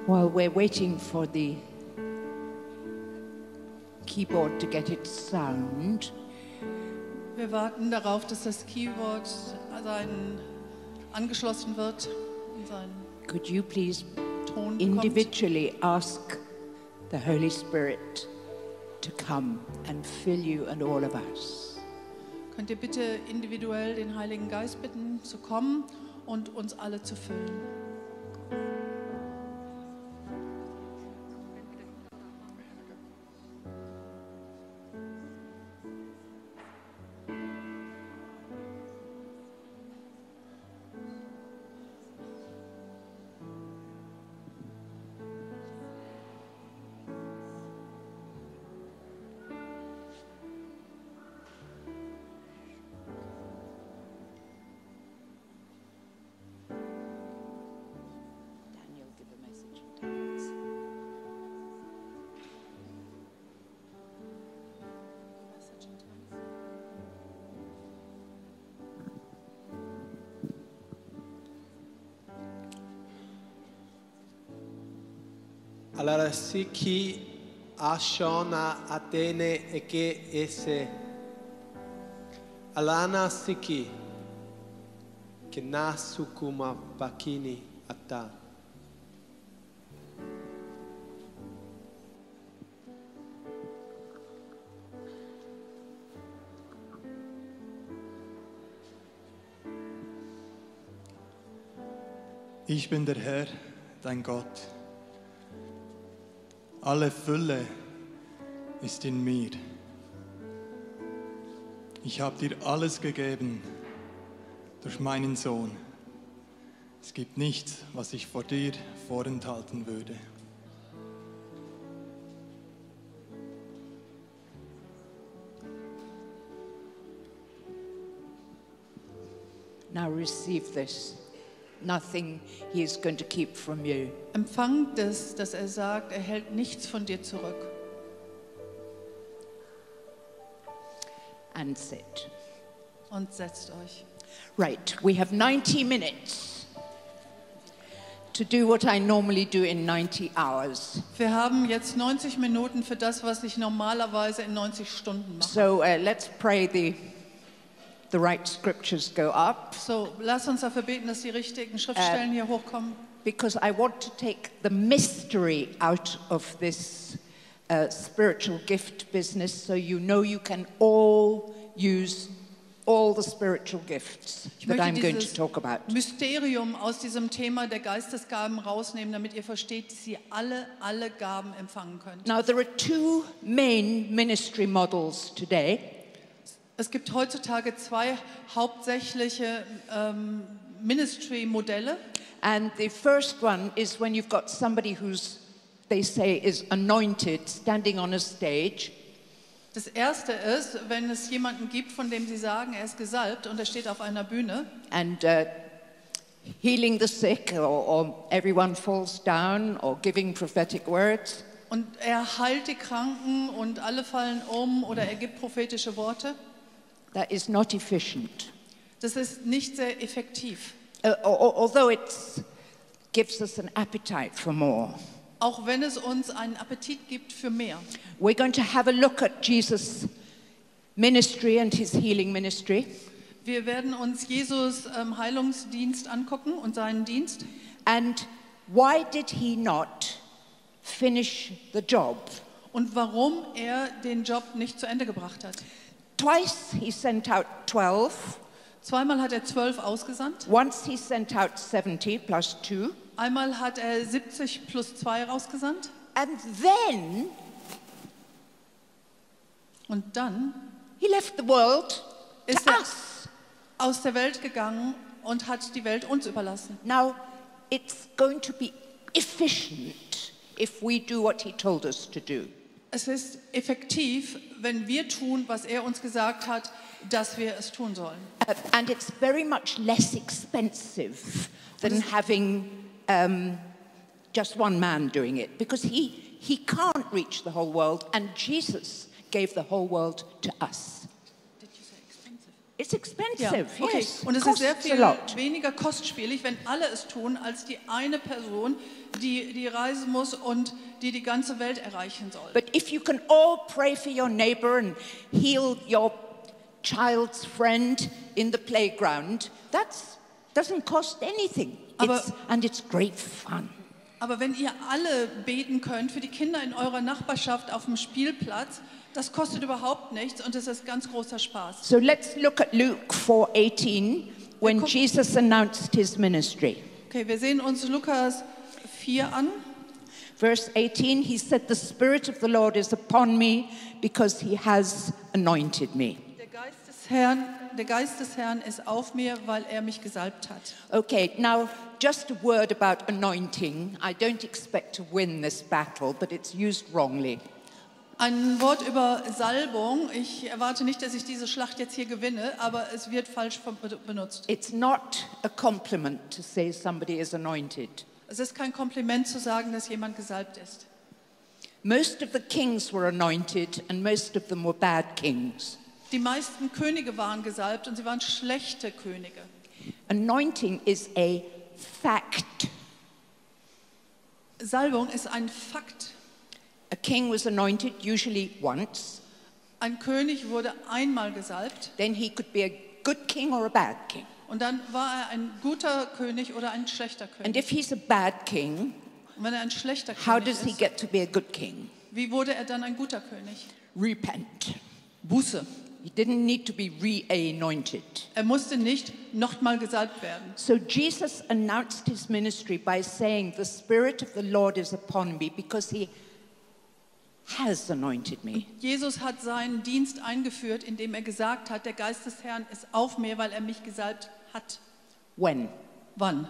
While we're waiting for the keyboard to get its sound, Wir warten darauf, dass das Keyboard angeschlossen wird und sein could you please Ton kommt. individually ask the Holy Spirit to come and fill you and all of us? Könnt ihr bitte individuell den Heiligen Geist bitten, zu kommen und uns alle zu füllen? Daniel, give a message in tongues. Allora siki ashona atene eke ese alana siki kena sukuma pakini ata. Ich bin der Herr, dein Gott. Alle Fülle ist in mir. Ich habe dir alles gegeben durch meinen Sohn. Es gibt nichts, was ich vor dir vorenthalten würde. Now receive this. Nothing he is going to keep from you. Empfangt das, dass er sagt, er hält nichts von dir zurück. And sit. Und setzt euch. Right, we have 90 minutes to do what I normally do in 90 hours. Wir haben jetzt 90 Minuten für das, was ich normalerweise in 90 Stunden mache. So let's pray the right scriptures go up, So, lass uns dafür beten, dass die richtigen Schriftstellen hier hochkommen. because I want to take the mystery out of this spiritual gift business, so you know you can all use all the spiritual gifts Ich that I'm möchte going to dieses talk about. Mysterium aus diesem Thema der Geistesgaben rausnehmen, damit ihr versteht, dass ihr alle Gaben empfangen könnt. Now, there are two main ministry models today. Es gibt heutzutage zwei hauptsächliche Ministry-Modelle. And the first one is when you've got somebody who's, they say, is anointed, standing on a stage. Das erste ist, wenn es jemanden gibt, von dem sie sagen, er ist gesalbt und er steht auf einer Bühne And healing the sick, or everyone falls down, or giving prophetic words. und er heilt die Kranken und alle fallen um oder er gibt prophetische Worte. That is not efficient. Das ist nicht sehr effektiv. Although it gives us an appetite for more. Auch wenn es uns einen Appetit gibt für mehr. We're going to have a look at Jesus' ministry and his healing ministry. Wir werden uns Jesus Heilungsdienst angucken und seinen Dienst. And why did he not finish the job? Und warum er den Job nicht zu Ende gebracht hat. Twice he sent out 12. Zweimal hat er 12 ausgesandt. Once he sent out 70 plus 2. Einmal hat er 70 plus 2 rausgesandt. And then Und dann he left the world to ist er us. aus der Welt gegangen und hat die Welt uns überlassen. Now, it's going to be efficient if we do what he told us to do. Es ist effektiv, wenn wir tun, was er uns gesagt hat, dass wir es tun sollen. And it's very much less expensive than having just one man doing it, because he can't reach the whole world, and Jesus gave the whole world to us. Did you say expensive? It's expensive, Ja, okay. yes. Und es ist Costs sehr a viel lot. weniger kostspielig, wenn alle es tun, als die eine Person, die reisen muss und die ganze Welt erreichen soll. But if you can all pray for your neighbor and heal your child's friend in the playground, that doesn't cost anything. And it's great fun. Aber wenn ihr alle beten könnt für die Kinder in eurer Nachbarschaft auf dem Spielplatz, das kostet überhaupt nichts und es ist ganz großer Spaß. So let's look at Luke 4:18 when Jesus announced his ministry. Okay, wir sehen uns Lukas 4 an. Verse 18, he said, "The Spirit of the Lord is upon me because he has anointed me." Der Geist des Herrn ist auf mir, weil er mich gesalbt hat. Okay, now just a word about anointing. I don't expect to win this battle, but it's used wrongly. Ein Wort über Salbung. Ich erwarte nicht, dass ich diese Schlacht jetzt hier gewinne, aber es wird falsch benutzt. It's not a compliment to say somebody is anointed. Es ist kein Kompliment zu sagen, dass jemand gesalbt ist. Most of the kings were anointed and most of them were bad kings. Die meisten Könige waren gesalbt und sie waren schlechte Könige. Anointing is a fact. Salbung ist ein Fakt. A king was anointed usually once. Ein König wurde einmal gesalbt. Then he could be a good king or a bad king. Und dann war er ein guter König oder ein schlechter König. And if he's a bad king, und wenn er ein schlechter how König does he ist, get to be a good king? wie wurde er dann ein guter König? Repent. Buße. He didn't need to be re-anointed. Er musste nicht nochmal gesalbt werden. So Jesus announced his ministry by saying, "The Spirit of the Lord is upon me because he has anointed me." Jesus hat seinen Dienst eingeführt, indem er gesagt hat, der Geist des Herrn ist auf mir, weil er mich gesalbt hat. When? Wann?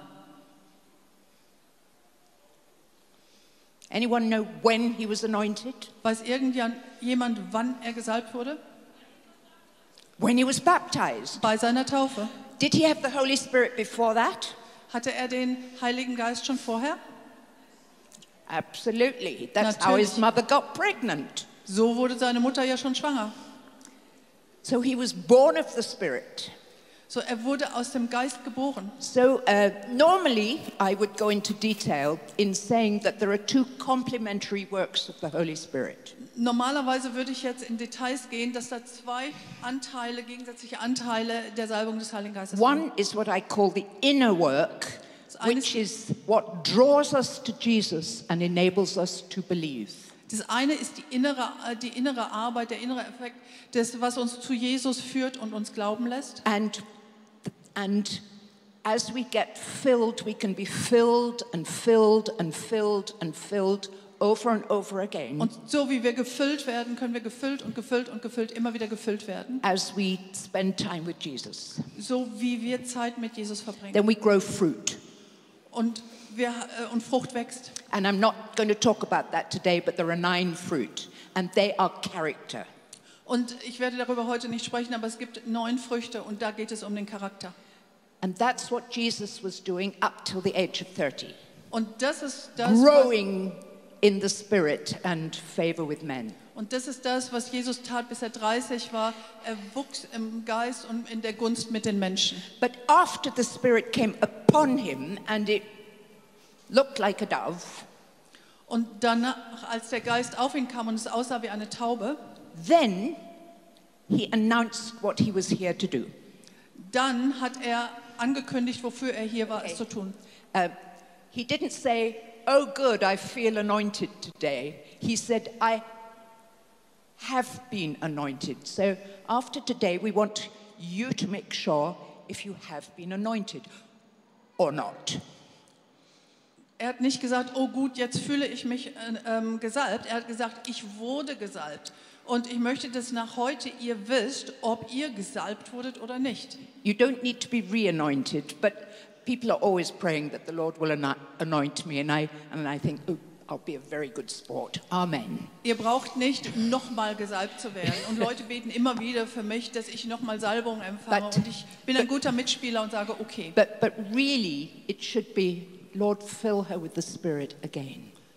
Anyone know when he was anointed? Weiß irgendjemand, wann er gesalbt wurde? When he was baptized. Bei seiner Taufe. Did he have the Holy Spirit before that? Hatte er den Heiligen Geist schon vorher? Absolutely. That's how his mother got pregnant. So wurde seine Mutter ja schon schwanger. So he was born of the Spirit. So er wurde aus dem Geist geboren. So normally I would go into detail in saying that there are two complementary works of the Holy Spirit. Normalerweise würde ich jetzt in Details gehen, dass da zwei gegensätzliche Anteile der Salbung des Heiligen Geistes sind. One is what I call the inner work, which is what draws us to Jesus and enables us to believe. Das eine ist die innere Arbeit, der innere Effekt, das, was uns zu Jesus führt und uns glauben lässt. And as we get filled, we can be filled and filled and filled and filled over and over again. Und so wie wir gefüllt werden, können wir gefüllt und gefüllt und gefüllt immer wieder gefüllt werden. As we spend time with Jesus. So wie wir Zeit mit Jesus verbringen. Then we grow fruit. Und Frucht wächst. And I'm not going to talk about that today, but there are 9 fruit, and they are character. Und ich werde darüber heute nicht sprechen, aber es gibt 9 Früchte und da geht es um den Charakter. And that's what Jesus was doing up till the age of 30. Und das ist das, growing in the Spirit and favor with men. Und das ist das, was Jesus tat, bis er 30 war. Er wuchs im Geist und in der Gunst mit den Menschen. But after the Spirit came upon him and it looked like a dove. Und danach, als der Geist auf ihn kam und es aussah wie eine Taube, then he announced what he was here to do. Dann hat er angekündigt, wofür er hier war, es zu tun. He didn't say, "Oh good, I feel anointed today." He said, "I have been anointed. So after today we want you to make sure if you have been anointed or not." Er hat nicht gesagt, oh gut, jetzt fühle ich mich gesalbt. Er hat gesagt, ich wurde gesalbt. Und ich möchte, dass nach heute ihr wisst, ob ihr gesalbt wurdet oder nicht. You don't need to be re-anointed, but people are always praying that the Lord will anoint me, and I think, oh, I'll be a very good sport. Amen. Ihr braucht nicht nochmal gesalbt zu werden. Und Leute beten immer wieder für mich, dass ich nochmal Salbung empfange. Und ich bin ein guter Mitspieler und sage, okay. But really, it should be, Lord, fill her with the Spirit again.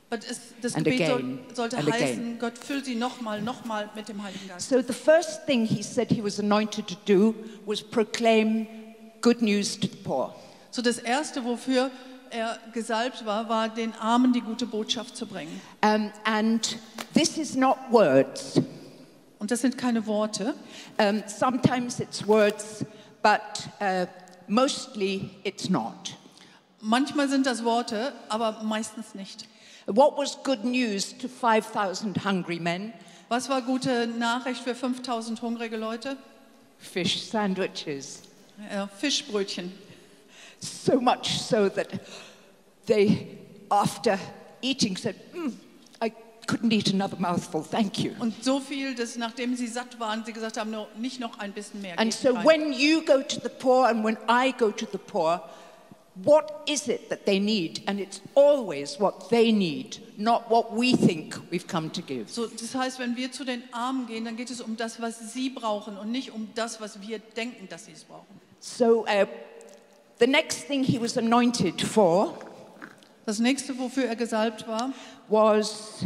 Das And Gebet again, sollte and heißen, again. Gott füll sie nochmal mit dem Heiligen Geist. So the first thing he said he was anointed to do was proclaim good news to the poor. So das Erste, wofür er gesalbt war, war den Armen die gute Botschaft zu bringen. And this is not words. Und das sind keine Worte. Sometimes it's words, but mostly it's not. Manchmal sind das Worte, aber meistens nicht. What was good news to 5,000 hungry men? Was war gute Nachricht für 5000 hungrige Leute? Fish sandwiches. Ja, Fischbrötchen. So much so that they, after eating, said, I couldn't eat another mouthful, thank you. Und so viel, dass nachdem sie satt waren, sie gesagt haben, no, nicht noch ein bisschen mehr. And gebt so rein. when you go to the poor and when I go to the poor, what is it that they need? And it's always what they need, not what we think we've come to give. So, das heißt, wenn wir zu den Armen gehen, dann geht es um das, was sie brauchen und nicht um das, was wir denken, dass sie es brauchen. So the next thing he was anointed for Das nächste, wofür er gesalbt war, was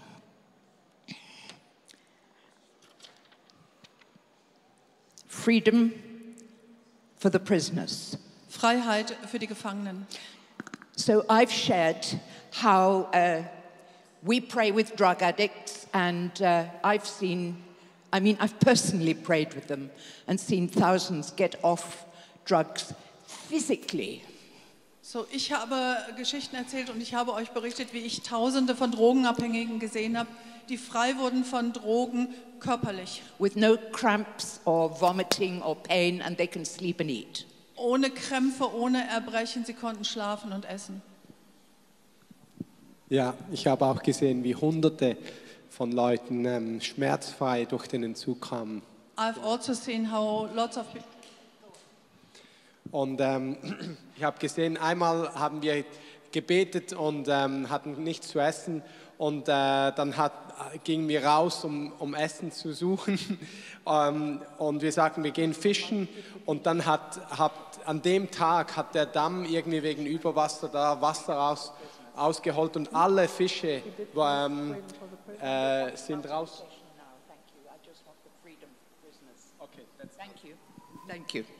freedom for the prisoners. Freiheit für die Gefangenen. So I've shared how we pray with drug addicts, and I've personally prayed with them and seen thousands get off drugs physically. So, ich habe Geschichten erzählt und ich habe euch berichtet, wie ich Tausende von Drogenabhängigen gesehen habe, die frei wurden von Drogen körperlich. With no cramps or vomiting or pain, and they can sleep and eat. Ohne Krämpfe, ohne Erbrechen, sie konnten schlafen und essen. Ja, ich habe auch gesehen, wie Hunderte von Leuten schmerzfrei durch den Entzug kamen. I've also seen how lots of people. Und ich habe gesehen, einmal haben wir gebetet und hatten nichts zu essen. Und dann gingen wir raus, um Essen zu suchen. Und wir sagten, wir gehen fischen. Und dann an dem Tag hat der Damm irgendwie wegen Überwasser da Wasser ausgeholt und alle Fische sind raus. Okay, thank you. Thank you.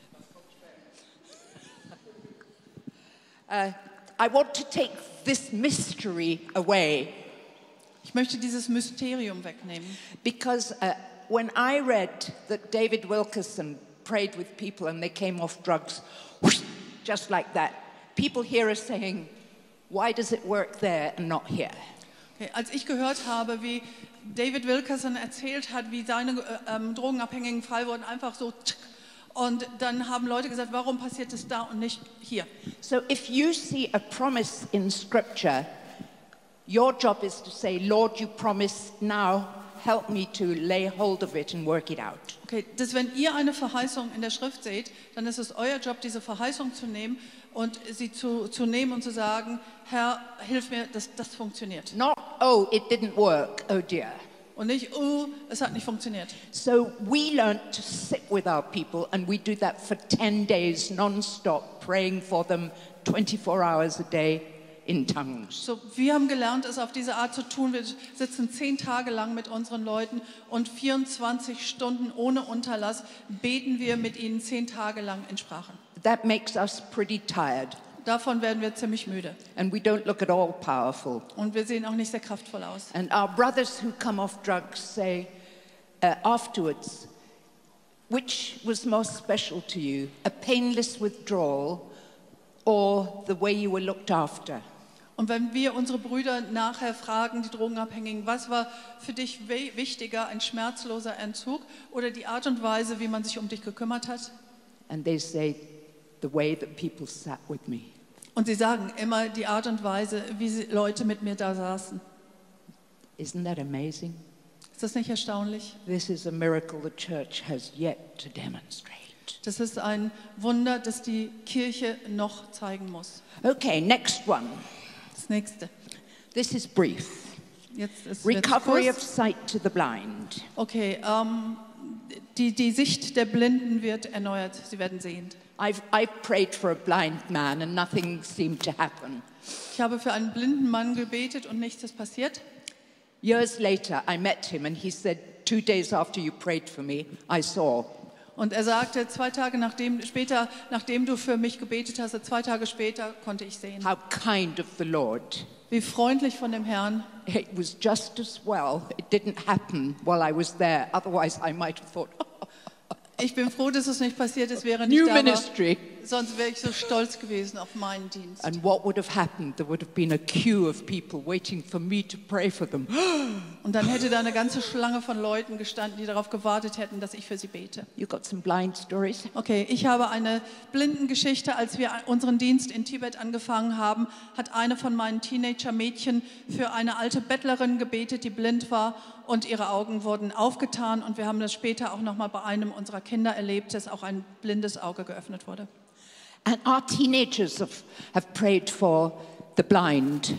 I want to take this mystery away Ich möchte dieses Mysterium wegnehmen, because when I read that David Wilkerson prayed with people and they came off drugs, whoosh, just like that, people here are saying, why does it work there and not here? okay, als ich gehört habe, wie David Wilkerson erzählt hat, wie seine Drogenabhängigen frei wurden, einfach so. Und dann haben Leute gesagt, warum passiert es da und nicht hier? So if you see a promise in Scripture, your job is to say, Lord, you promised, now help me to lay hold of it and work it out. Okay, dass wenn ihr eine Verheißung in der Schrift seht, dann ist es euer Job, diese Verheißung zu nehmen und sie zu nehmen und zu sagen, Herr, hilf mir, dass das funktioniert. Not, oh, it didn't work, oh dear. Und nicht, es hat nicht funktioniert. So we learned to sit with our people, and we do that for 10 days non-stop, praying for them 24 hours a day in tongues. So, wir haben gelernt, es auf diese Art zu tun. Wir sitzen 10 Tage lang mit unseren Leuten und 24 Stunden ohne Unterlass beten wir mit ihnen 10 Tage lang in Sprachen. That makes us pretty tired, Davon werden wir ziemlich müde. and we don't look at all powerful. Und wir sehen auch nicht sehr kraftvoll aus. And our brothers who come off drugs say afterwards, which was most special to you, a painless withdrawal or the way you were looked after? Und wenn wir unsere Brüder nachher fragen, die Drogenabhängigen, was war für dich wichtiger, ein schmerzloser Entzug oder die Art und Weise, wie man sich um dich gekümmert hat? And they say, the way that people sat with me. Und sie sagen immer die Art und Weise, wie Leute mit mir da saßen. Isn't that amazing? Ist das nicht erstaunlich? This is a miracle the church has yet to demonstrate. Das ist ein Wunder, das die Kirche noch zeigen muss. Okay, next one. Das nächste. This is brief. Jetzt ist Recovery of kurz. sight to the blind. Okay, die Sicht der Blinden wird erneuert. Sie werden sehend. I've prayed for a blind man and nothing seemed to happen. Ich habe für einen blinden Mann gebetet und nichts ist passiert. Years later, I met him and he said, 2 days after you prayed for me, I saw. Und er sagte, 2 Tage nachdem du für mich gebetet hast, 2 Tage später konnte ich sehen. How kind of the Lord. Wie freundlich von dem Herrn. It was just as well it didn't happen while I was there. Otherwise, I might have thought, Ich bin froh, dass es nicht passiert ist, während ich new da war. ministry. Sonst wäre ich so stolz gewesen auf meinen Dienst. And what would have happened? There would have been a queue of people waiting for me to pray for them. Und dann hätte da eine ganze Schlange von Leuten gestanden, die darauf gewartet hätten, dass ich für sie bete. You got some blind stories? Okay, ich habe eine Blindengeschichte. Als wir unseren Dienst in Tibet angefangen haben, hat eine von meinen Teenager-Mädchen für eine alte Bettlerin gebetet, die blind war, und ihre Augen wurden aufgetan. Und wir haben das später auch noch mal bei einem unserer Kinder erlebt, dass auch ein blindes Auge geöffnet wurde. And our teenagers have prayed for the blind.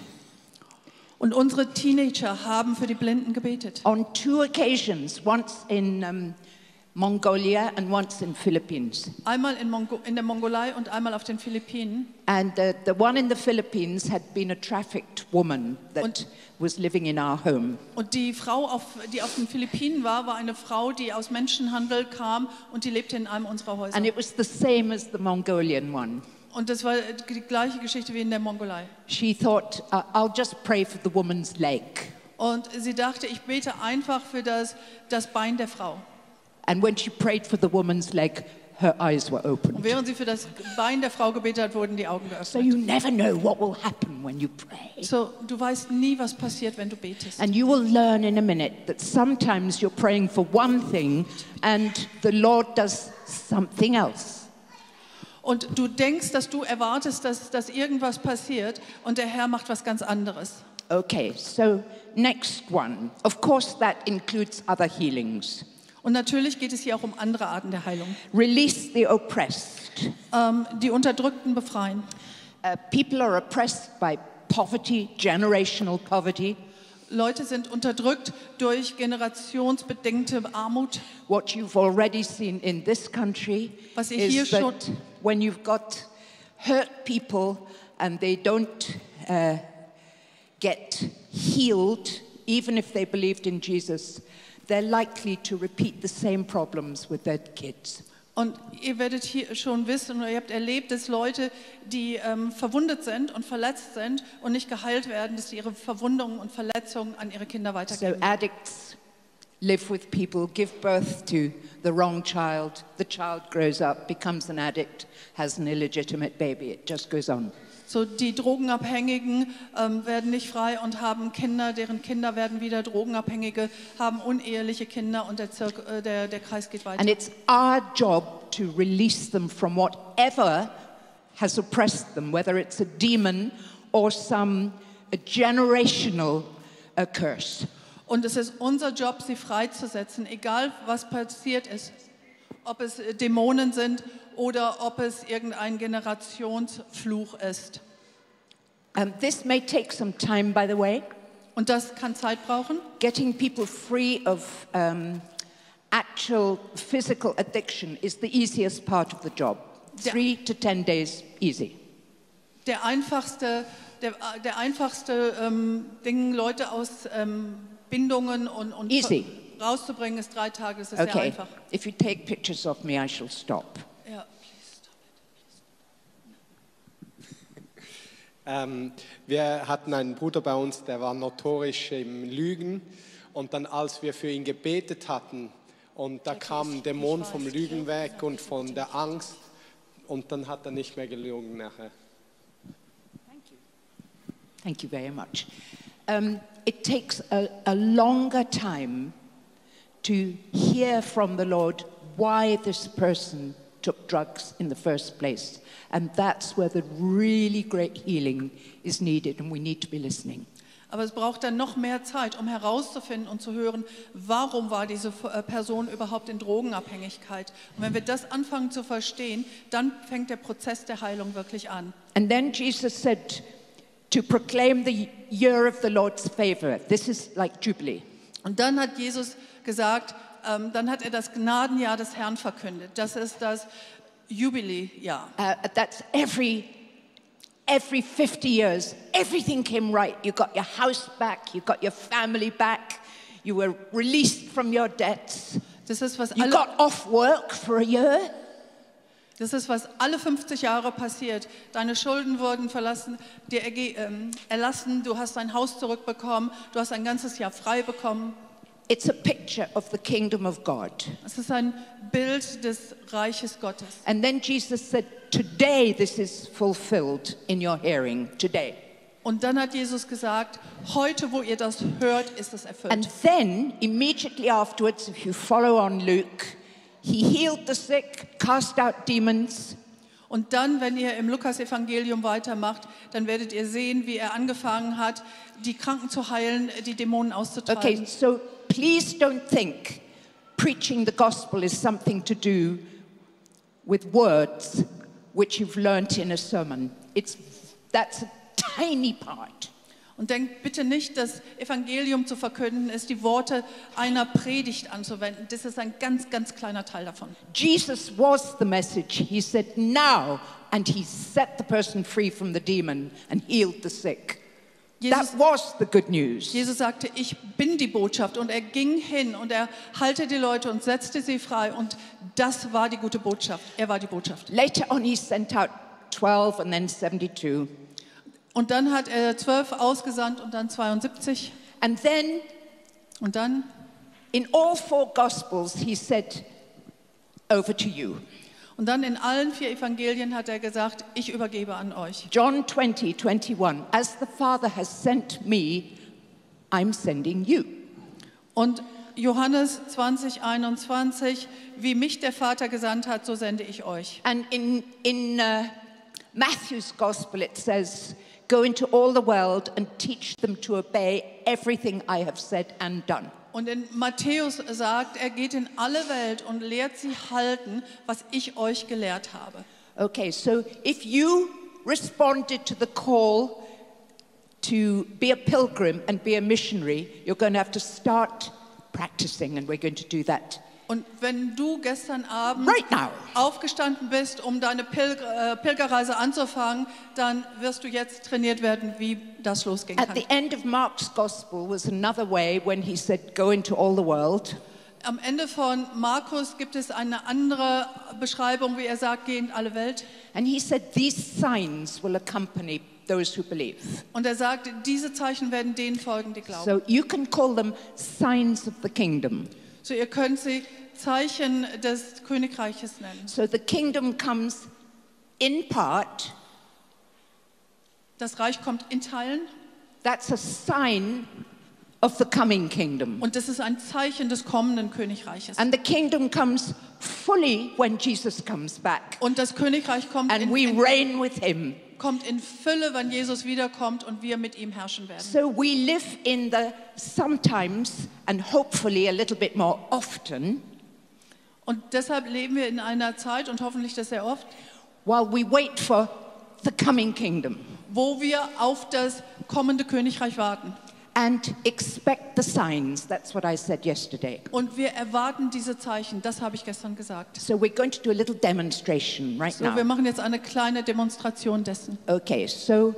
Und unsere Teenager haben für die Blinden gebetet. On 2 occasions, once in Mongolia and once in Philippines. Einmal in der Mongolei und einmal auf den Philippinen. And the one in the Philippines had been a trafficked woman that was living in our home. Und die Frau, die auf den Philippinen war eine Frau, die aus Menschenhandel kam und die lebte in einem unserer Häuser. And it was the same as the Mongolian one. Und das war die gleiche Geschichte wie in der Mongolei. She thought, I'll just pray for the woman's leg. Und sie dachte, ich bete einfach für das Bein der Frau. And when she prayed for the woman's leg, her eyes were Und opened. während sie für das Bein der Frau gebetet hat, wurden die Augen So geöffnet. you never know what will happen when you pray. So, du weißt nie, was passiert, wenn du betest. And you will learn in a minute that sometimes you're praying for one thing and the Lord does something else. Und du denkst, dass du erwartest, dass irgendwas passiert und der Herr macht was ganz anderes. Okay, so next one. Of course, that includes other healings. Und natürlich geht es hier auch um andere Arten der Heilung. Release the oppressed. Die Unterdrückten befreien. People are oppressed by poverty, generational poverty. Leute sind unterdrückt durch generationsbedingte Armut. What you've already seen in this country Was ihr hier is that schon- when you've got hurt people and they don't get healed, even if they believed in Jesus, they're likely to repeat the same problems with their kids. Und ihr werdet hier schon wissen, oder ihr habt erlebt, dass Leute, die verwundet sind und verletzt sind und nicht geheilt werden, dass sie ihre Verwundungen und Verletzungen an ihre Kinder So weitergeben. addicts live with people, give birth to the wrong child, the child grows up, becomes an addict, has an illegitimate baby, it just goes on. So, die Drogenabhängigen werden nicht frei und haben Kinder, deren Kinder werden wieder Drogenabhängige, haben uneheliche Kinder und der Kreis geht weiter. And it's our job to release them from whatever has oppressed them, whether it's a demon or a generational curse. Und es ist unser Job, sie freizusetzen, egal was passiert ist. Ob es Dämonen sind oder ob es irgendein Generationsfluch ist. This may take some time, by the way. Und das kann Zeit brauchen. Getting people free of actual physical addiction is the easiest part of the job. 3 to 10 days, easy. Der einfachste Ding, Leute aus Bindungen und Easy. rauszubringen, ist 3 Tage. Das ist sehr Okay, einfach. if you take pictures of me, I shall stop. Ja. Wir hatten einen Bruder bei uns, der war notorisch im Lügen. Und dann, als wir für ihn gebetet hatten, und da kam ein Dämon vom Lügen weg und von der Angst, und dann hat er nicht mehr gelogen nachher. Thank you very much. It takes a longer time to hear from the Lord why this person took drugs in the first place. And that's where the really great healing is needed, and we need to be listening. Aber es braucht dann noch mehr Zeit, um herauszufinden und zu hören, warum war diese Person überhaupt in Drogenabhängigkeit. Und wenn wir das anfangen zu verstehen, dann fängt der Prozess der Heilung wirklich an. And then Jesus said to proclaim the year of the Lord's favor. This is like Jubilee. Und dann hat Jesus gesagt, dann hat er das Gnadenjahr des Herrn verkündet. Das ist das Jubiläejahr. That's every 50 years, everything came right. You got your house back, you got your family back, you were released from your debts, Das ist, was you alle, got off work for a year. das ist, was alle 50 Jahre passiert. Deine Schulden wurden dir erlassen, du hast dein Haus zurückbekommen, du hast ein ganzes Jahr frei bekommen. It's a picture of the kingdom of God. Es ist ein Bild des Reiches Gottes. And then Jesus said, today this is fulfilled in your hearing, today. Und dann hat Jesus gesagt, heute, wo ihr das hört, ist es erfüllt. And then, immediately afterwards, if you follow on Luke, he healed the sick, cast out demons. Und dann, wenn ihr im Lukas-Evangelium weitermacht, dann werdet ihr sehen, wie er angefangen hat, die Kranken zu heilen, die Dämonen auszutreiben. Okay, so please don't think preaching the gospel is something to do with words which you've learnt in a sermon. That's a tiny part. Und denkt bitte nicht, das Evangelium zu verkünden ist, die Worte einer Predigt anzuwenden. Das ist ein ganz, ganz kleiner Teil davon. Jesus was the message. He said, now, and he set the person free from the demon and healed the sick. Jesus, That was the good news. Jesus sagte, ich bin die Botschaft. Und er ging hin und er heilte die Leute und setzte sie frei. Und das war die gute Botschaft. Er war die Botschaft. Later on, he sent out 12 and then 72. Und dann hat er 12 ausgesandt und dann 72. And then, Und dann, in all 4 Gospels, he said, over to you. und dann in allen 4 Evangelien hat er gesagt, ich übergebe an euch. John 20:21, as the Father has sent me, I'm sending you. Und Johannes 20:21, wie mich der Vater gesandt hat, so sende ich euch. And in Matthew's Gospel, it says, go into all the world and teach them to obey everything I have said and done. Und in Matthäus sagt, er geht in alle Welt und lehrt sie halten, was ich euch gelehrt habe. Okay, so if you responded to the call to be a pilgrim and be a missionary, you're going to have to start practicing, and we're going to do that Und wenn du gestern Abend right now. aufgestanden bist, um deine Pilgerreise anzufangen, dann wirst du jetzt trainiert werden, wie das losgehen At kann. the end of Mark's Gospel was another way when he said, go into all the world. Am Ende von Markus gibt es eine andere Beschreibung, wie er sagt, geh in alle Welt. And he said, these signs will accompany those who believe. Und er sagt, diese Zeichen werden denen folgen, die glauben. So you can call them signs of the kingdom. So ihr könnt sie Zeichen des Königreiches nennen. So the kingdom comes in part. Das Reich kommt in Teilen That's a sign of the coming kingdom. und das ist ein Zeichen des kommenden Königreiches. And the kingdom comes fully when Jesus comes back. Und das Königreich kommt And we reign with him. kommt in Fülle, wenn Jesus wiederkommt und wir mit ihm herrschen werden. So we live in the sometimes and hopefully a little bit more often Und deshalb leben wir in einer Zeit und hoffentlich das sehr oft, while we wait for the coming kingdom wo wir auf das kommende Königreich warten. and expect the signs. That's what I said yesterday. Und wir erwarten diese Zeichen, das habe ich gestern gesagt. So we're going to do a little demonstration right So, wir now. machen jetzt eine kleine Demonstration dessen. Okay, so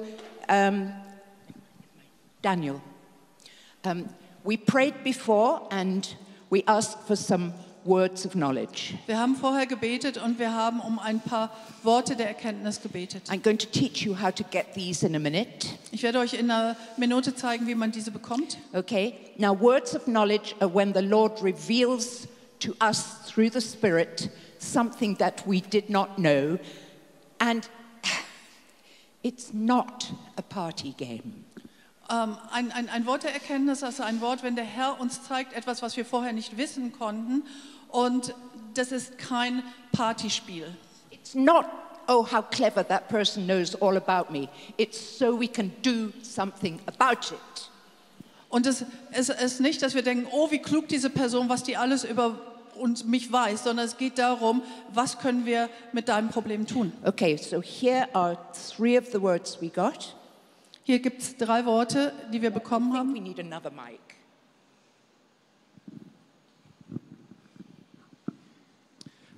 Daniel, we prayed before and we asked for some words of knowledge. Wir haben vorher gebetet und wir haben um ein paar Worte der Erkenntnis gebetet. I'm going to teach you how to get these in a minute. Ich werde euch in einer Minute zeigen, wie man diese bekommt. Okay, now words of knowledge are when the Lord reveals to us through the Spirit something that we did not know, and it's not a party game. Ein Wort der Erkenntnis, also ein Wort, wenn der Herr uns zeigt, etwas, was wir vorher nicht wissen konnten. Und das ist kein Partyspiel. It's not, oh, how clever that person knows all about me. It's so we can do something about it. Und es ist nicht, dass wir denken, oh, wie klug diese Person, was die alles über mich weiß, sondern es geht darum, was können wir mit deinem Problem tun. Okay, so here are 3 of the words we got. Hier gibt es 3 Worte, die wir bekommen I think haben. we need another mic.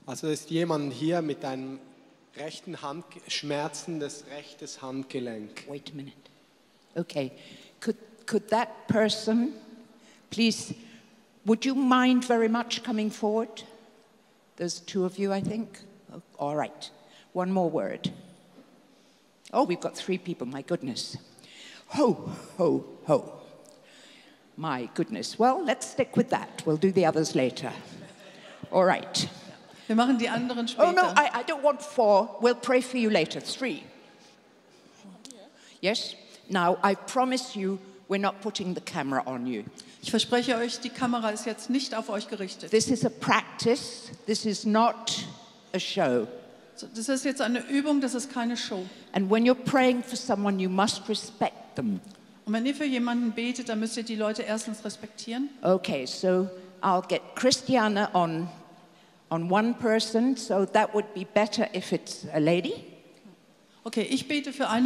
Also ist jemand hier mit einem rechten Schmerzen des rechtes Handgelenk. Wait a minute. Okay. Could that person, please, would you mind very much coming forward? There's two of you, I think. Oh, all right. One more word. Oh, we've got 3 people. My goodness. Ho, ho, ho. My goodness. Well, let's stick with that. We'll do the others later. All right. Wir machen die anderen Oh, no, später. I don't want 4. We'll pray for you later. 3. Yes? Now, I promise you, we're not putting the camera on you. Ich verspreche euch, die Kamera ist jetzt nicht auf euch gerichtet. This is a practice. This is not a show. So, das ist jetzt eine Übung, das ist keine Show. And when you're praying for someone, you must respect them. Und wenn ihr für jemanden betet, dann müsst ihr die Leute erstens respektieren. Okay, so I'll get Christiana on one person, so that would be better if it's a lady. Okay, ich bete für eine.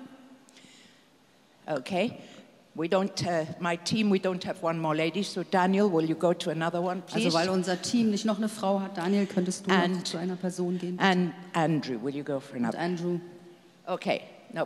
Okay. We don't, my team, we don't have one more lady, so Daniel, will you go to another one, please? Also weil unser Team nicht noch eine Frau hat, Daniel, könntest du noch And- zu einer Person gehen? And Andrew, will you go for Und another? Andrew. Okay, no.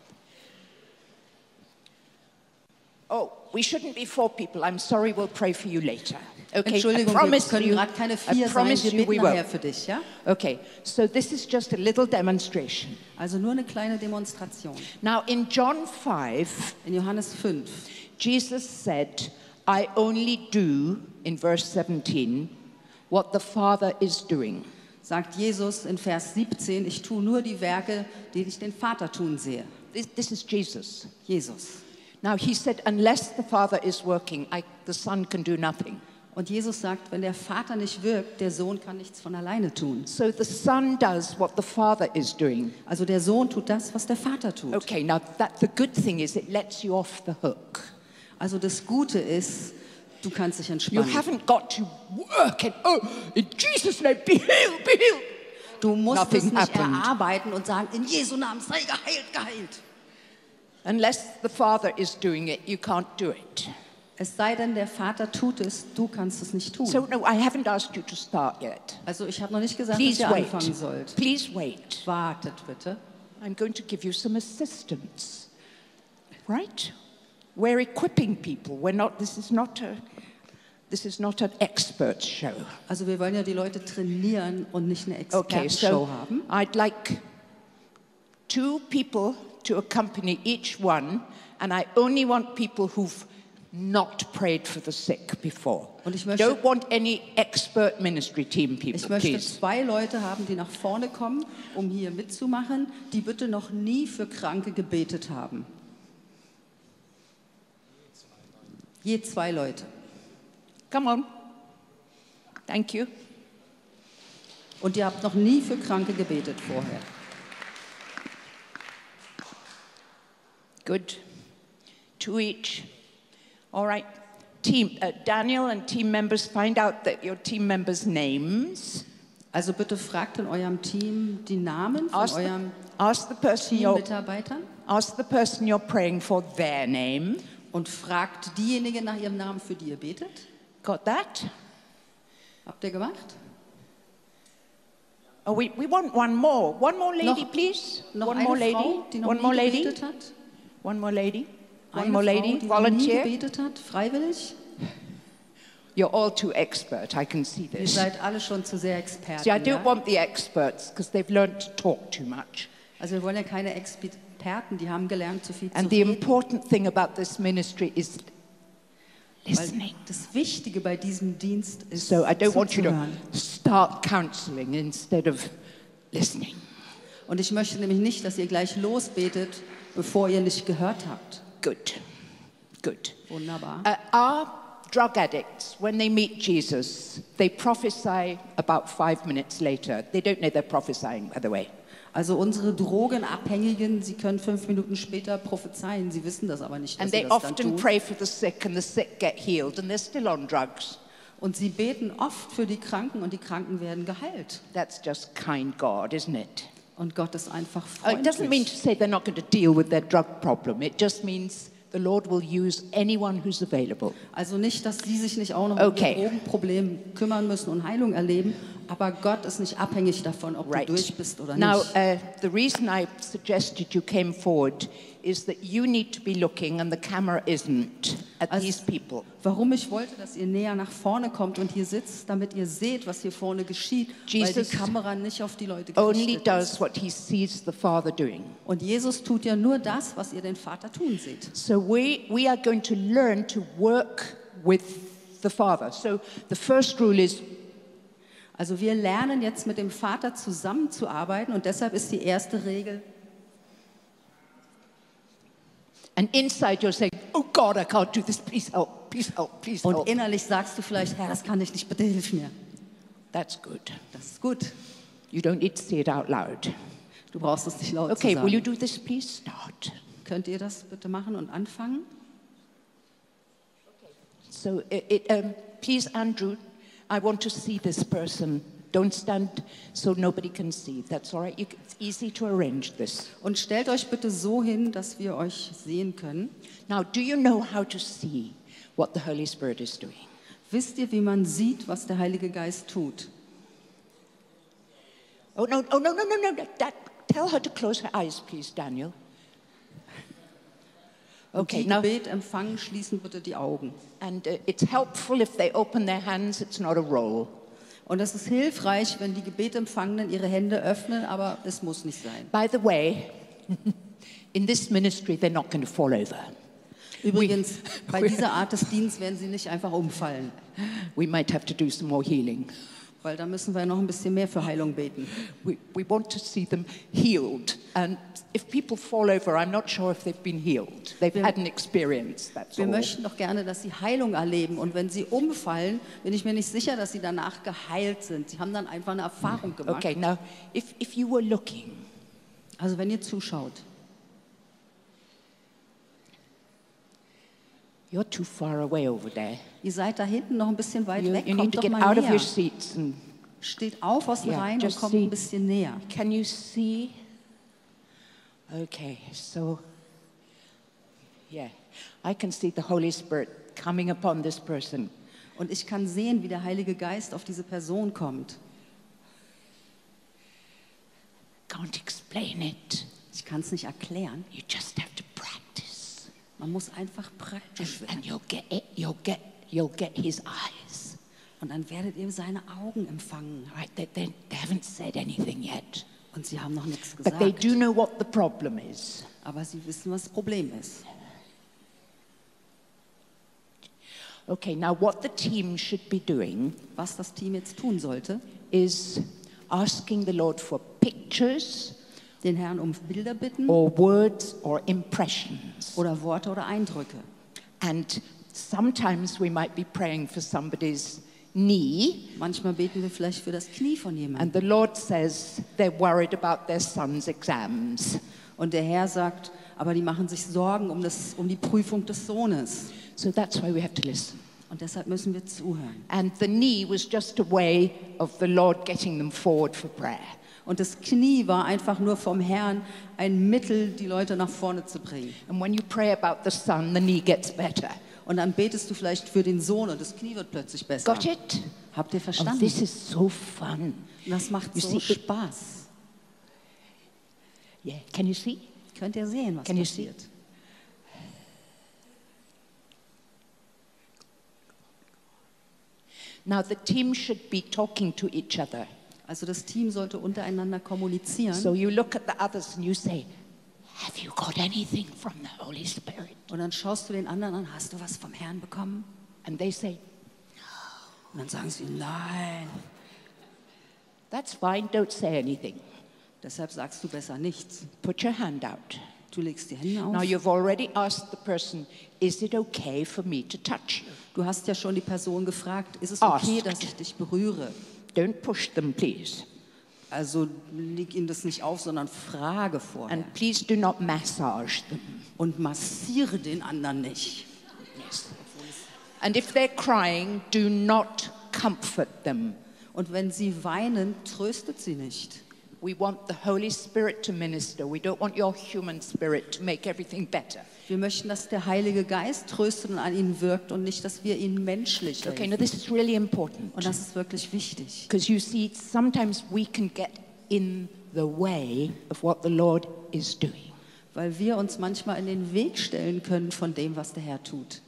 Oh, we shouldn't be 4 people. I'm sorry, we'll pray for you later. Okay, Entschuldigung, I wir promise können you, gerade keine I 4 sein, promise wir you we beten nachher won't. für dich, ja? Okay, so this is just a little demonstration. Also nur eine kleine Demonstration. Now, in John 5, In Johannes 5 Jesus said, I only do, in verse 17, what the Father is doing. sagt Jesus in Vers 17, ich tue nur die Werke, die ich den Vater tun sehe. This is Jesus. Jesus. Now, he said, unless the Father is working, the Son can do nothing. Und Jesus sagt, wenn der Vater nicht wirkt, der Sohn kann nichts von alleine tun. So the Son does what the Father is doing. Also der Sohn tut das, was der Vater tut. Okay, now the good thing is it lets you off the hook. Also das Gute ist, du kannst dich You entspannen. haven't got to work and, oh, in Jesus' name, be healed, be healed. Du musst Nothing es nicht happened. erarbeiten und sagen, in Jesu Namen sei geheilt, geheilt. Unless the Father is doing it, you can't do it. Es sei denn, der Vater tut es, du kannst es nicht tun. So, no, I haven't asked you to start yet. Also ich habe noch nicht gesagt, Please dass ihr wait. anfangen sollt. Please wait. Wartet bitte. I'm going to give you some assistance. Right? We're equipping people. This is not an experts show. Also wir wollen ja die Leute trainieren und nicht eine Okay, Expertenshow so haben. I'd like 2 people to accompany each one, and I only want people who've not prayed for the sick before. Und ich möchte- Don't want any expert ministry team people, Ich möchte please. 2 Leute haben, die nach vorne kommen, um hier mitzumachen, die bitte noch nie für Kranke gebetet haben. Je 2 Leute. Come on. Thank you. Und ihr habt noch nie für Kranke gebetet vorher. Good. 2 each. All right. Team, Daniel and team members, find out that your team members' names. Also bitte fragt in eurem Team die Namen von eurem Ask the person Teammitarbeitern you're praying for their name. und fragt diejenigen nach ihrem Namen, für die ihr betet. Got that? Habt ihr gemacht? Oh, we want one more. One more lady, Noch- please. Noch One eine more lady. Frau, die noch One nie more lady. gebetet hat? One more lady. One Eine more Frau, lady. die noch nie Volunteer. gebetet hat, freiwillig? You're all too expert. I can see Ihr this. seid alle schon zu sehr Experten. See, I don't Ja? want the experts because they've learned to talk too much. Also wir wollen ja keine Experten, die haben gelernt, zu viel And zu the reden. important thing about this ministry is Weil listening. das Wichtige bei diesem Dienst ist, So I don't want you to zuzuhören. start counseling instead of listening. Und ich möchte nämlich nicht, dass ihr gleich losbetet, bevor ihr nicht gehört habt. Good. Good. Wunderbar. Our drug addicts, when they meet Jesus, they prophesy about 5 minutes later. They don't know they're prophesying, by the way. Also unsere Drogenabhängigen, sie können 5 Minuten später prophezeien, sie wissen das aber nicht, dass And sie they das dann often tun. pray for the sick, and the sick get healed, and they're still on drugs. Und sie beten oft für die Kranken und die Kranken werden geheilt. That's just kind God, isn't it? Und Gott ist einfach It doesn't mean to freundlich. say they're not going to deal with their drug problem. It just means the Lord will use anyone who's available. Also nicht, dass sie sich nicht auch noch Okay. um ihr Drogenproblem kümmern müssen und Heilung erleben, Aber Gott ist nicht abhängig davon, ob Right. du durch bist oder Now, nicht. the reason I suggested you came forward is that you need to be looking and the camera isn't at Also- these people. Warum ich wollte, dass ihr näher nach vorne kommt und hier sitzt, damit ihr seht, was hier vorne geschieht, weil Jesus die Kamera nicht auf die Leute Only gerichtet does ist. what he sees the Father doing. Und Jesus tut ja nur das, was ihr den Vater tun seht. So we are going to learn to work with the Father. So the first rule is Also wir lernen jetzt mit dem Vater zusammenzuarbeiten und deshalb ist die erste Regel, and inside you're saying, oh God, I can't do this, please help, please help, please und help. innerlich sagst du vielleicht, Herr, das kann ich nicht, bitte hilf mir. That's good. Das ist gut. You don't need to say it out loud. Du brauchst es nicht laut Okay, zu will you sagen. do this, please? Start. Könnt ihr das bitte machen und anfangen? So, please, Andrew, I want to see this person. Don't stand so nobody can see. That's all right. It's easy to arrange this. Und stellt euch bitte so hin, dass wir euch sehen können. Now, do you know how to see what the Holy Spirit is doing? Wisst ihr, wie man sieht, was der Heilige Geist tut? Oh, no, oh, no, no, no, no. Tell her to close her eyes, please, Daniel. Okay, Die now, Gebet empfangen, schließen bitte die Augen. and it's helpful if they open their hands. It's not a roll. Und es ist hilfreich, wenn die Gebetempfangenen ihre Hände öffnen, aber es muss nicht sein. By the way, in this ministry, they're not going to fall over. Übrigens, bei dieser Art des Dienstes werden sie nicht einfach umfallen, We might have to do some more healing. weil da müssen wir noch ein bisschen mehr für Heilung beten. We want to see them healed. And if people fall over, I'm not sure if they've been healed. They've had an experience, that's Wir all. möchten doch gerne, dass sie Heilung erleben. Und wenn sie umfallen, bin ich mir nicht sicher, dass sie danach geheilt sind. Sie haben dann einfach eine Erfahrung gemacht. Okay, now, if you were looking, Also wenn ihr zuschaut, you're too far away over there. ihr seid da hinten noch ein bisschen weit You weg, need kommt to doch get mal out of näher. your seats and Steht auf aus den Yeah, Reihen und just kommt see. ein bisschen näher. can you see? Okay, so yeah, I can see the Holy Spirit coming upon this person. Und ich kann sehen, wie der Heilige Geist auf diese Person kommt. Can't explain it. Ich kann es nicht erklären. You just have to practice, Man muss einfach praktisch werden. and you'll get it. You'll get his eyes. Und dann werdet ihr seine Augen empfangen. All right, they haven't said anything yet, Und sie haben noch nichts but they gesagt. do know what the problem is. Aber sie wissen, was das Problem ist. Okay, now what the team should be doing Was das Team jetzt tun sollte, is asking the Lord for pictures den Herrn um Bilder bitten or words or impressions. oder Worte oder Eindrücke. And sometimes we might be praying for somebody's knee, Manchmal beten wir vielleicht für das Knie von and jemandem. the Lord says they're worried about their son's exams. Und der Herr sagt, aber die machen sich Sorgen um die Prüfung des Sohnes. So that's why we have to listen. Und deshalb müssen wir zuhören. And the knee was just a way of the Lord getting them forward for prayer. Und das Knie war einfach nur vom Herrn ein Mittel, die Leute nach vorne zu bringen. And when you pray about the son, the knee gets better. Und dann betest du vielleicht für den Sohn und das Knie wird plötzlich besser. Got it? Habt ihr Oh, verstanden? this is so fun. Und das macht You so see, it- Spaß. Yeah, can you see? Könnt ihr sehen, was Can you see? passiert? Now the team should be talking to each other. Also das Team sollte untereinander kommunizieren. So you look at the others and you say, have you got anything from the Holy Spirit? Und dann schaust du den anderen an, hast du was vom Herrn bekommen? And they say, Und dann sagen sie, nein. that's fine, don't say anything. Deshalb sagst du besser nichts. Put your hand out. Du legst die Hände Now auf. you've already asked the person, is it okay for me to touch you? Du hast ja schon die Person gefragt, ist es Asked. okay, dass ich dich berühre? Don't push them, please. Also leg ihnen das nicht auf, sondern frage vorher. And please do not massage them. Und massiere den anderen nicht. Yes. And if they're crying, do not comfort them. Und wenn sie weinen, tröstet sie nicht. We want the Holy Spirit to minister. We don't want your human spirit to make everything better. Wir möchten, dass der Heilige Geist tröstet und an ihnen wirkt und nicht, dass wir ihnen menschlich Okay, helfen. now this is really important. Und das ist wirklich wichtig. Because you see, sometimes we can get in the way of what the Lord is doing. Weil wir uns manchmal in den Weg stellen können von dem, was der Herr tut.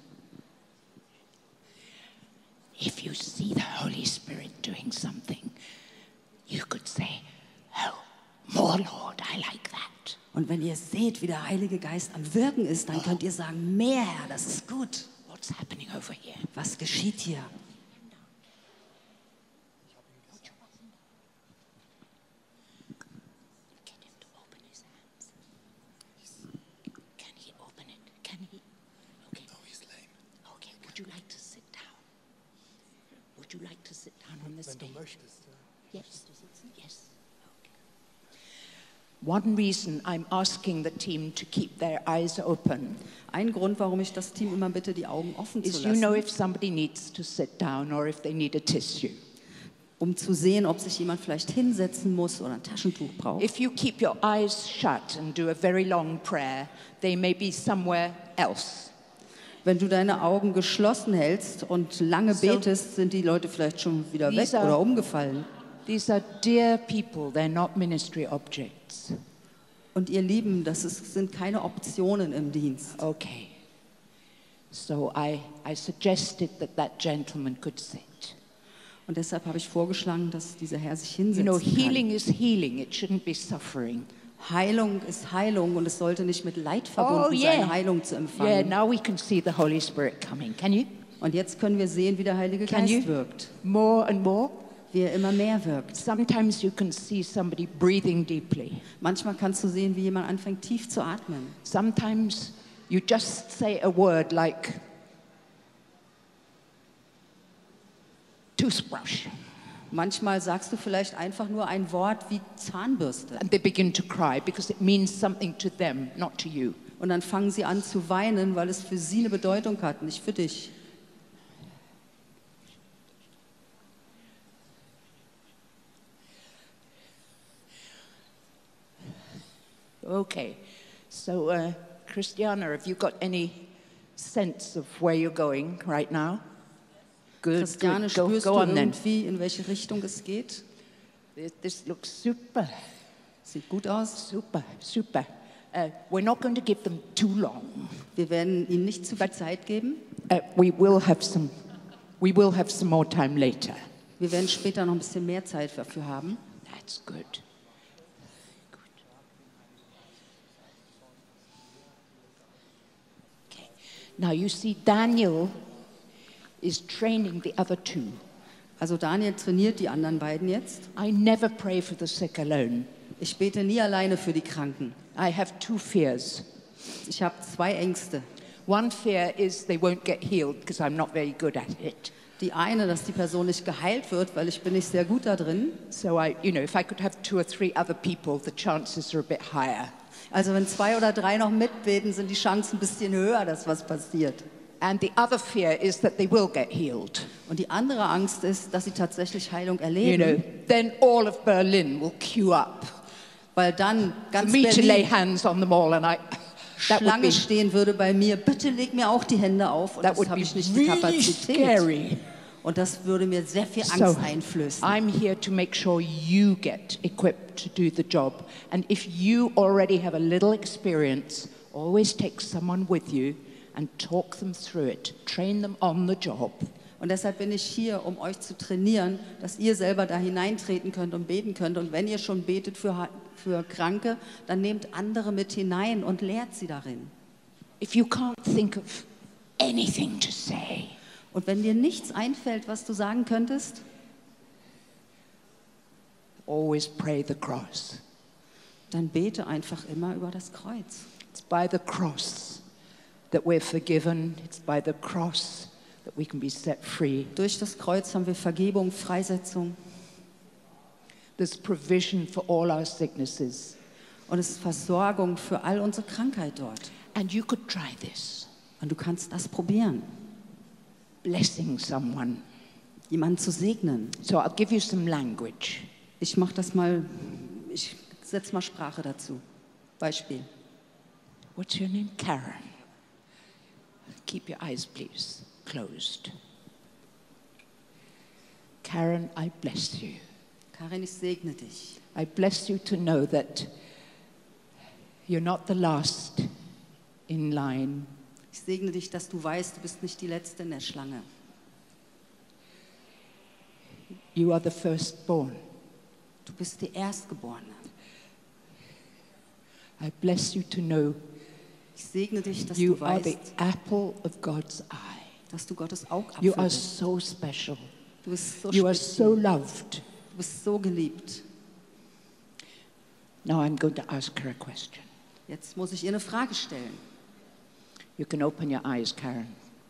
If you see the Holy Spirit doing something, you could say, oh, more Lord, I like that. Und wenn ihr seht, wie der Heilige Geist am Wirken ist, dann könnt ihr sagen, mehr Herr, das ist gut. What's happening over here? Was geschieht hier? Get him to open his hands. Can he open it? Can he? Okay. No, he's lame. Okay, would you like to sit down? Would you like to sit down on the Wenn du stage? möchtest. Yes. Yes. Okay. One reason I'm asking the team to keep their eyes open Ein Grund, warum ich das Team immer bitte, die Augen offen zu is you know lassen, if somebody needs to sit down or if they need a tissue. um zu sehen, ob sich jemand vielleicht hinsetzen muss oder ein Taschentuch braucht. If you keep your eyes shut and do a very long prayer, they may be somewhere else. Wenn du deine Augen geschlossen hältst und lange betest, sind die Leute vielleicht schon wieder weg Lisa. oder umgefallen. These are dear people, they're not ministry objects. Und ihr Lieben, sind keine Optionen im Dienst. Okay. So I suggested that gentleman could sit. Und deshalb habe ich vorgeschlagen, dass dieser Herr sich You know, hinsetzen healing is healing, it shouldn't be suffering. kann. Heilung ist Heilung und es sollte nicht mit Leid verbunden sein, Heilung zu Yeah, empfangen. now we can see the Holy Spirit coming. Can you? Und jetzt können wir sehen, wie der Heilige Can you? Geist wirkt, More and more? wie er immer mehr wirkt. Sometimes you can see somebody breathing deeply. Manchmal kannst du sehen, wie jemand anfängt, tief zu atmen. Sometimes you just say a word like toothbrush, Manchmal sagst du vielleicht einfach nur ein Wort wie Zahnbürste. and they begin to cry because it means something to them, not to you. Und dann fangen sie an zu weinen, weil es für sie eine Bedeutung hat, nicht für dich. Okay, so Christiana, have you got any sense of where you're going right now? Good, Christiane, good. Go, spürst go du on then. irgendwie, in welche Richtung es geht? This looks super, Sieht gut aus. super, super. We're not going to give them too long. Wir werden ihnen nicht zu viel Zeit geben. We will have some more time later. Wir werden später noch ein bisschen mehr Zeit dafür haben. That's good. Good. Okay. Now you see, Daniel is training the other two. Also Daniel trainiert die anderen beiden jetzt. I never pray for the sick alone. Ich bete nie alleine für die Kranken. I have two fears. Ich habe zwei Ängste. One fear is they won't get healed because I'm not very good at it. Die eine, dass die Person nicht geheilt wird, weil ich bin nicht sehr gut da drin. So if I could have 2 or 3 other people, the chances are a bit higher. Also wenn 2 oder 3 noch mitbeten, sind die Chancen ein bisschen höher, dass was passiert. And the other fear is that they will get healed. Und die andere Angst ist, dass sie tatsächlich Heilung You erleben, know, then all of Berlin will queue up weil dann for ganz me to lay Berlin hands on them all, and that would Schlange be stehen würde bei mir. Bitte leg mir auch die Hände auf. Und that das would habe be ich nicht die really Kapazität. scary. Und das würde mir sehr viel So Angst einflößen. I'm here to make sure you get equipped to do the job. And if you already have a little experience, always take someone with you and talk them through it. Train them on the job. Und deshalb bin ich hier, um euch zu trainieren, dass ihr selber da hineintreten könnt und beten könnt. Und wenn ihr schon betet für Kranke, dann nehmt andere mit hinein und lehrt sie darin. If you can't think of anything to say, Und wenn dir nichts einfällt, was du sagen könntest, always pray the cross. dann bete einfach immer über das Kreuz. It's by the cross that we're forgiven. It's by the cross that we can be set free. Durch das Kreuz haben wir Vergebung, Freisetzung There's provision for all our sicknesses. und es ist Versorgung für all unsere Krankheit dort. And you could try this. Und du kannst das probieren, Blessing someone. jemanden zu segnen. So I'll give you some language. Ich mache das mal, ich Setz mal Sprache dazu. Beispiel. What's your name? Karen. Keep your eyes, please, closed. Karen, I bless you. Karin, ich segne dich. I bless you to know that you're not the last in line. Ich segne dich, dass du weißt, du bist nicht die Letzte in der Schlange. You are the firstborn. Du bist die Erstgeborene. I bless you to know Ich segne dich, dass you du are the weißt, apple of God's eye. dass du Gottes Augapfel You are bist. so special. Du bist so You are speziell. so loved. Du bist so geliebt. Now I'm going to ask her a question. Jetzt muss ich ihr eine Frage stellen. You can open your eyes, Karen.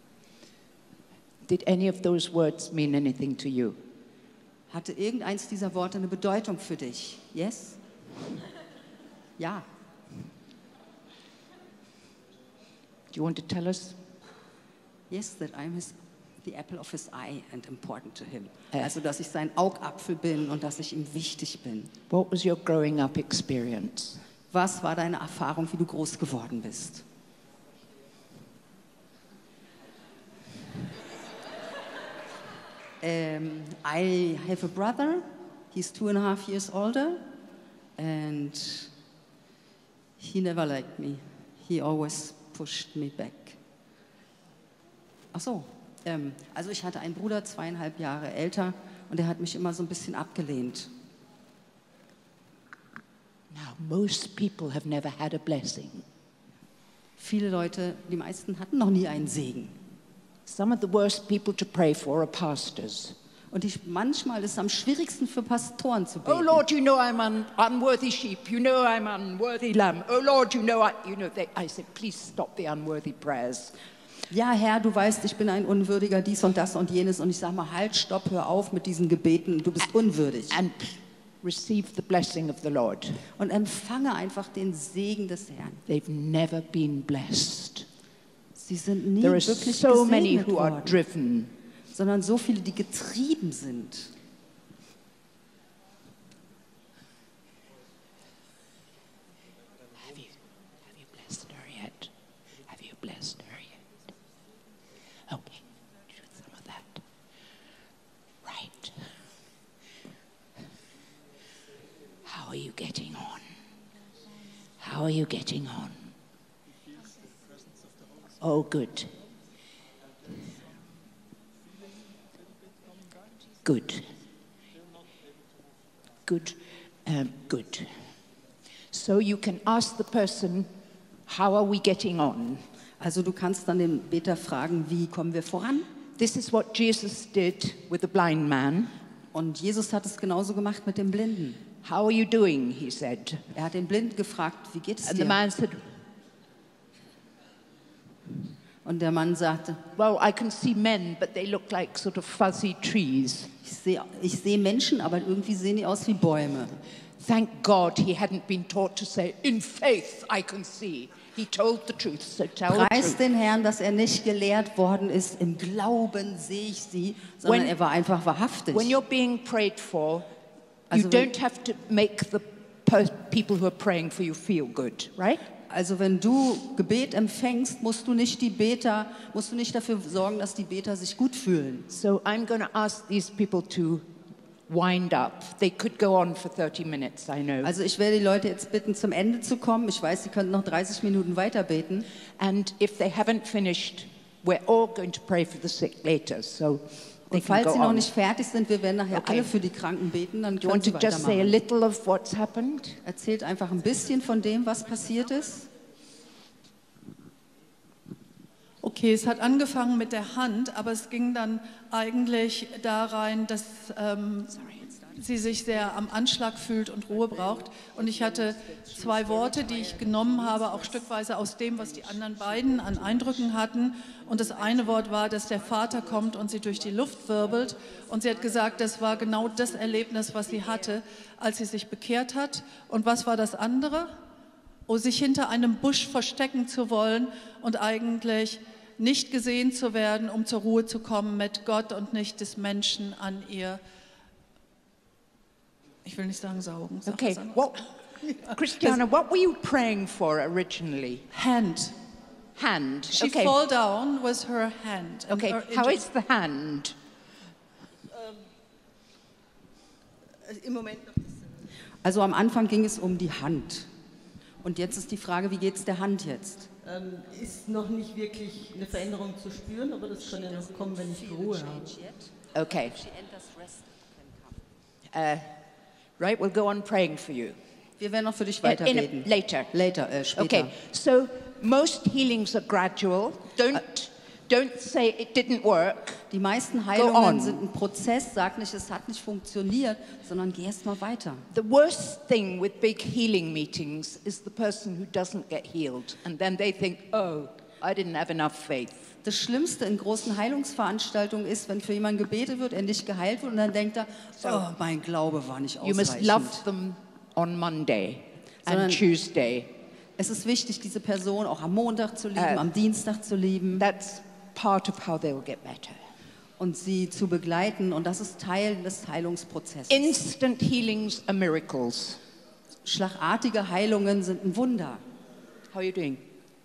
Did any of those words mean anything to you? Hatte irgendeins dieser Worte eine Bedeutung für dich? Yes? Ja. Do you want to tell us? Yes, that I'm the apple of his eye and important to him. Also, dass ich sein Augapfel bin und dass ich ihm wichtig bin. What was your growing up experience? Was war deine Erfahrung, wie du groß geworden bist? I have a brother. He's 2.5 years older, and he never liked me. He always pushed me back. Ach so, also ich hatte einen Bruder, 2,5 Jahre älter, und er hat mich immer so ein bisschen abgelehnt. Now, most people have never had a blessing. Viele Leute, die meisten hatten noch nie einen Segen. Some of the worst people to pray for are pastors. Und manchmal ist es am schwierigsten für Pastoren zu beten. Oh Lord, you know I'm an unworthy sheep. You know I'm an unworthy lamb. Oh Lord, you know I said, please stop the unworthy prayers. Ja, Herr, du weißt, ich bin ein Unwürdiger, dies und das und jenes. Und ich sage mal, halt, stopp, hör auf mit diesen Gebeten. Du bist unwürdig. And receive the blessing of the Lord. Und empfange einfach den Segen des Herrn. They've never been blessed. Sie sind nie There are wirklich so many gesegnet who are worden, driven. sondern so viele, die getrieben sind. Have you blessed her yet? Have you blessed her yet? Okay, do some of that. Right. How are you getting on? How are you getting on? Oh, good. Good. Good. Good. So you can ask the person, how are we getting on? Also du kannst dann den Beter fragen, wie kommen wir voran? This is what Jesus did with the blind man. Und Jesus hat es genauso gemacht mit dem Blinden. How are you doing? He said. Er hat den Blinden gefragt, wie geht es And the dir? man said, Und der Mann sagte, well, I can see men, but they look like sort of fuzzy trees. ich sehe Menschen, aber irgendwie sehen die aus wie Bäume. Thank God he hadn't been taught to say, in faith I can see. He told the truth, so tell the Preis truth. den Herrn, dass er nicht gelehrt worden ist, im Glauben sehe ich sie, sondern er war einfach wahrhaftig. When you're being prayed for, you Also wenn- don't have to make the people who are praying for you feel good, right? Also wenn du Gebet empfängst, musst du nicht dafür sorgen, dass die Beter sich gut fühlen. So I'm going to ask these people to wind up. They could go on for 30 minutes, I know. Also ich werde die Leute jetzt bitten, zum Ende zu kommen. Ich weiß, sie könnten noch 30 Minuten weiter beten. And if they haven't finished, we're all going to pray for the sick later. So they Und can falls go sie noch on. nicht fertig sind, wir werden nachher Okay. alle für die Kranken beten, dann Do you können want sie to just say a weitermachen. little of what's happened? Erzählt einfach ein bisschen von dem, was passiert ist. Okay, es hat angefangen mit der Hand, aber es ging dann eigentlich da rein, dass sie sich sehr am Anschlag fühlt und Ruhe braucht. Und ich hatte 2 Worte, die ich genommen habe, auch stückweise aus dem, was die anderen beiden an Eindrücken hatten. Und das eine Wort war, dass der Vater kommt und sie durch die Luft wirbelt. Und sie hat gesagt, das war genau das Erlebnis, was sie hatte, als sie sich bekehrt hat. Und was war das andere? Oh, sich hinter einem Busch verstecken zu wollen und eigentlich nicht gesehen zu werden, um zur Ruhe zu kommen mit Gott und nicht des Menschen an ihr. Ich will nicht sagen saugen. Sag Okay, das andere. Christiana, what were you praying for originally? Hand. Hand. She Okay. fall down with her hand. And Okay. her How is the hand? Im Moment noch. Also am Anfang ging es um die Hand. Und jetzt ist die Frage, wie geht es der Hand jetzt? Ist noch nicht wirklich eine Veränderung zu spüren, aber das kann ja noch kommen, wenn ich Ruhe habe. Okay. Right. We'll go on praying for you. Wir werden noch für dich weiterbeten. Later. Später. Okay. So most healings are gradual. Don't say it didn't work. Die meisten on. Heilungen sind ein Prozess. Sag nicht, es hat nicht funktioniert, sondern geh erst mal weiter. The worst thing with big healing meetings is the person who doesn't get healed, and then they think, oh, I didn't have enough faith. Das Schlimmste in großen Heilungsveranstaltungen ist, wenn für jemanden gebetet wird, er nicht geheilt wird und dann denkt er, oh, mein Glaube war nicht You must ausreichend. love them on Monday Sondern- and Tuesday. Es ist wichtig, diese Person auch am Montag zu lieben, am Dienstag zu lieben That's part of how they will get better. und sie zu begleiten. Und das ist Teil des Heilungsprozesses. Instant healings are miracles. Schlagartige Heilungen sind ein Wunder. How are you doing?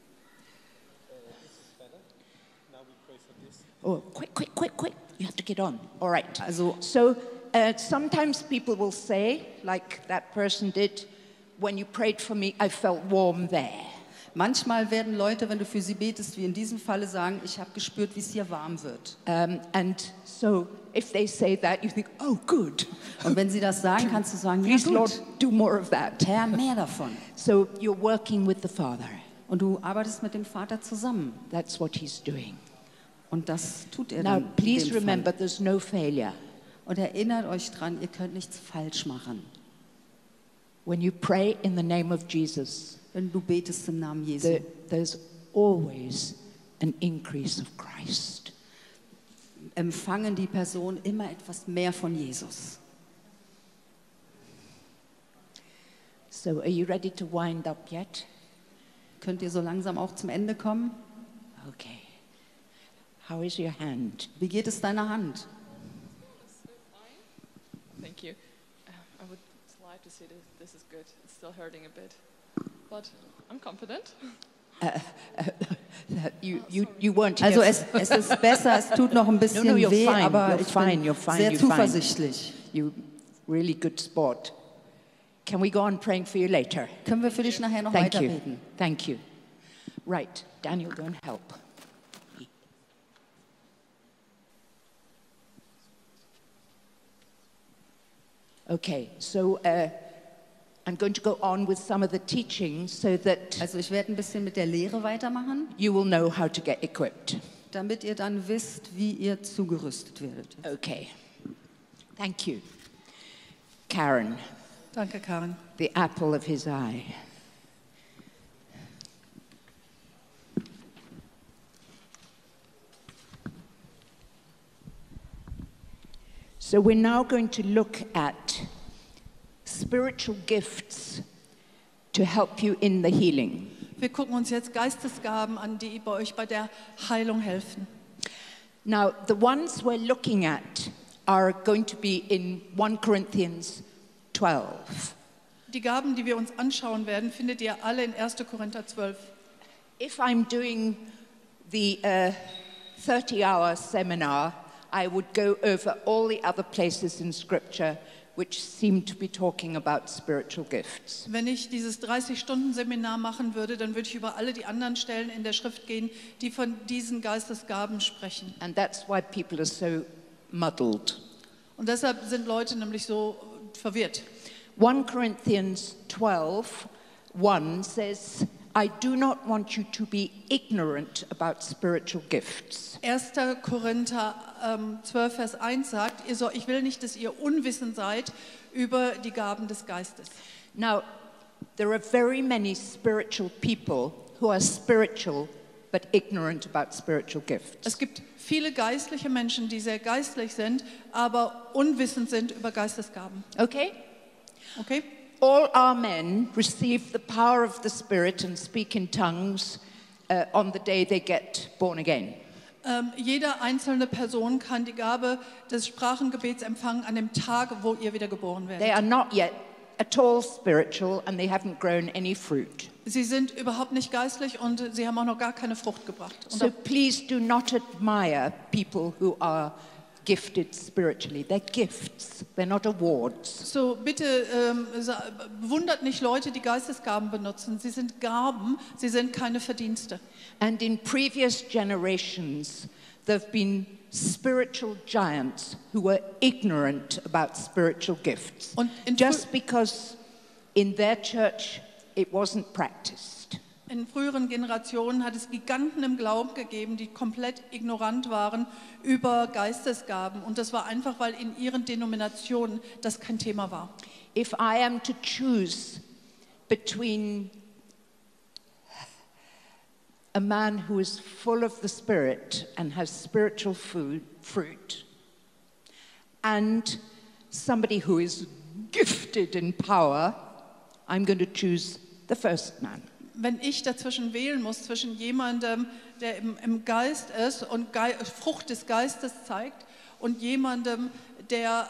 Oh, quick. You have to get on. All right. Also- So sometimes people will say, like that person did, when you prayed for me, I felt warm there. Manchmal werden Leute, wenn du für sie betest, wie in diesem Falle, sagen, ich habe gespürt, wie es hier warm wird. And so if they say that, you think, oh, good. Und wenn sie das sagen, kannst du sagen, ja Please, Lord, gut, do more of that. Herr, mehr davon. So you're working with the Father. Und du arbeitest mit dem Vater zusammen. That's what he's doing. Und das tut er Now, dann in please dem Fall. remember, there's no failure. Und erinnert euch dran, ihr könnt nichts falsch machen. When you pray in the name of Jesus, Wenn du betest im Namen Jesu, there's always an increase of Christ. empfangen die Personen immer etwas mehr von Jesus. So are you ready to wind up yet? Könnt ihr so langsam auch zum Ende kommen? Okay. How is your hand? Wie geht es deiner Hand? Thank you. I would like to see this is good. It's still hurting a bit, but I'm confident. You weren't Also here. es ist besser, es tut noch ein bisschen No, you're weh, fine, aber you're ich fine, bin you're fine, sehr you're fine. zuversichtlich. You really good sport. Can we go on praying for you later? Können wir für dich nachher noch Thank weiter you. beten? Thank you. Right, Daniel, go and help. Okay, so I'm going to go on with some of the teaching so that Also ich werde ein bisschen mit der Lehre weitermachen, you will know how to get equipped. damit ihr dann wisst, wie ihr zugerüstet werdet. Okay. Thank you. Karen, Danke, Karin. the apple of his eye. So we're now going to look at spiritual gifts to help you in the healing. Wir gucken uns jetzt Geistesgaben an, die bei euch bei der Heilung helfen. Now, the ones we're looking at are going to be in 1 Corinthians 12. Die Gaben, die wir uns anschauen werden, findet ihr alle in 1. Korinther 12. If I'm doing the 30-hour seminar, I would go over all the other places in Scripture which seem to be talking about spiritual gifts. Wenn ich dieses 30-Stunden-Seminar machen würde, dann würde ich über alle die anderen Stellen in der Schrift gehen, die von diesen Geistesgaben sprechen. And that's why people are so muddled. Und deshalb sind Leute nämlich so verwirrt. 1 Corinthians 12:1 says, I do not want you to be ignorant about spiritual gifts. 1. Korinther 12, Vers 1 sagt, ich will nicht, dass ihr unwissend seid über die Gaben des Geistes. Now, there are very many spiritual people who are spiritual but ignorant about spiritual gifts. Es gibt viele geistliche Menschen, die sehr geistlich sind, aber unwissend sind über Geistesgaben. Okay? Okay? All our men receive the power of the Spirit and speak in tongues on the day they get born again. Jede einzelne Person kann die Gabe des Sprachengebets empfangen an dem Tag, wo ihr wieder geboren They werdet. are not yet at all spiritual and they haven't grown any fruit. Sie sind überhaupt nicht geistlich und sie haben auch noch gar keine Frucht gebracht. Und So please do not admire people who are gifted spiritually. They're gifts, they're not awards. so bitte bewundert nicht Leute, die Geistesgaben benutzen. Sie sind Gaben, sie sind keine Verdienste. And in previous generations, there have been spiritual giants who were ignorant about spiritual gifts. Und in Just because in their church it wasn't practiced. In früheren Generationen hat es Giganten im Glauben gegeben, die komplett ignorant waren über Geistesgaben. Und das war einfach, weil in ihren Denominationen das kein Thema war. If I am to choose between a man who is full of the Spirit and has spiritual fruit, and somebody who is gifted in power, I'm going to choose the first man. Wenn ich dazwischen wählen muss, zwischen jemandem, der im Geist ist und Frucht des Geistes zeigt, und jemandem, der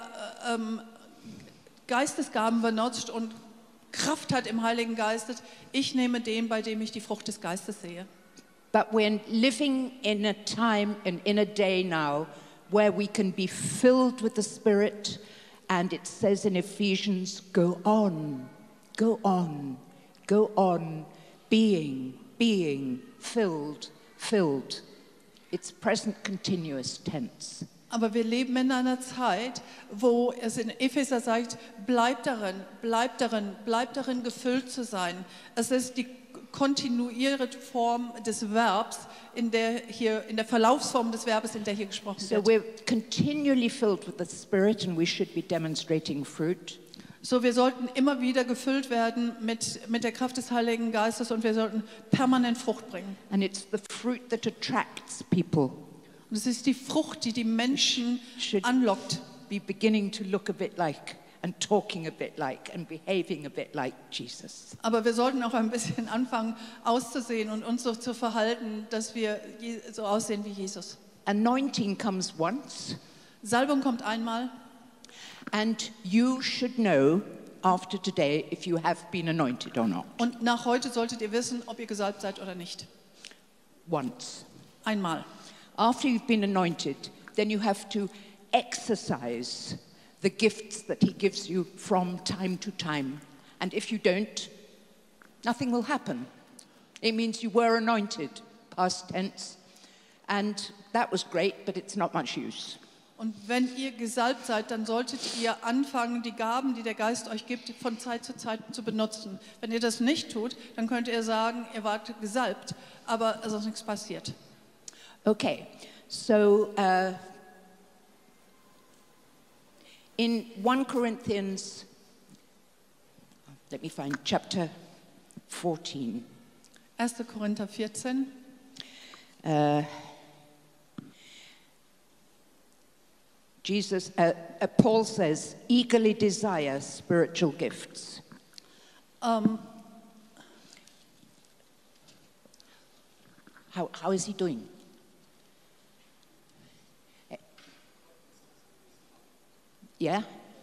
Geistesgaben benutzt und Kraft hat im Heiligen Geist, ich nehme den, bei dem ich die Frucht des Geistes sehe. But we're living in a time and in a day now where we can be filled with the Spirit, and it says in Ephesians, go on, go on, go on, being, filled. It's present continuous tense. Aber wir leben in einer Zeit, wo es in Epheser sagt, bleibt darin gefüllt zu sein. Es ist die kontinuierte Form des Verbs, in der Verlaufsform des Verbes, in der hier gesprochen So wird. we're continually filled with the Spirit and we should be demonstrating fruit. So, wir sollten immer wieder gefüllt werden mit der Kraft des Heiligen Geistes und wir sollten permanent Frucht bringen. And it's the fruit that attracts people. Und es ist die Frucht, die die Menschen Should anlockt. be beginning to look a bit like and talking a bit like and behaving a bit like Jesus. Aber wir sollten auch ein bisschen anfangen auszusehen und uns so zu verhalten, dass wir so aussehen wie Jesus. Anointing comes once, Salbung kommt einmal. and you should know after today if you have been anointed or not. Und nach heute solltet ihr wissen, ob ihr gesalbt seid oder nicht. Once. Einmal. After you've been anointed, then you have to exercise the gifts that he gives you from time to time. And if you don't, nothing will happen. It means you were anointed, past tense, and that was great, but it's not much use. Und wenn ihr gesalbt seid, dann solltet ihr anfangen, die Gaben, die der Geist euch gibt, von Zeit zu Zeit zu benutzen. Wenn ihr das nicht tut, dann könnt ihr sagen, ihr wart gesalbt, aber es ist nichts passiert. Okay, so in 1 Corinthians, let me find chapter 14. 1. Korinther 14. Paul says, eagerly desire spiritual gifts. How is he doing? Yeah?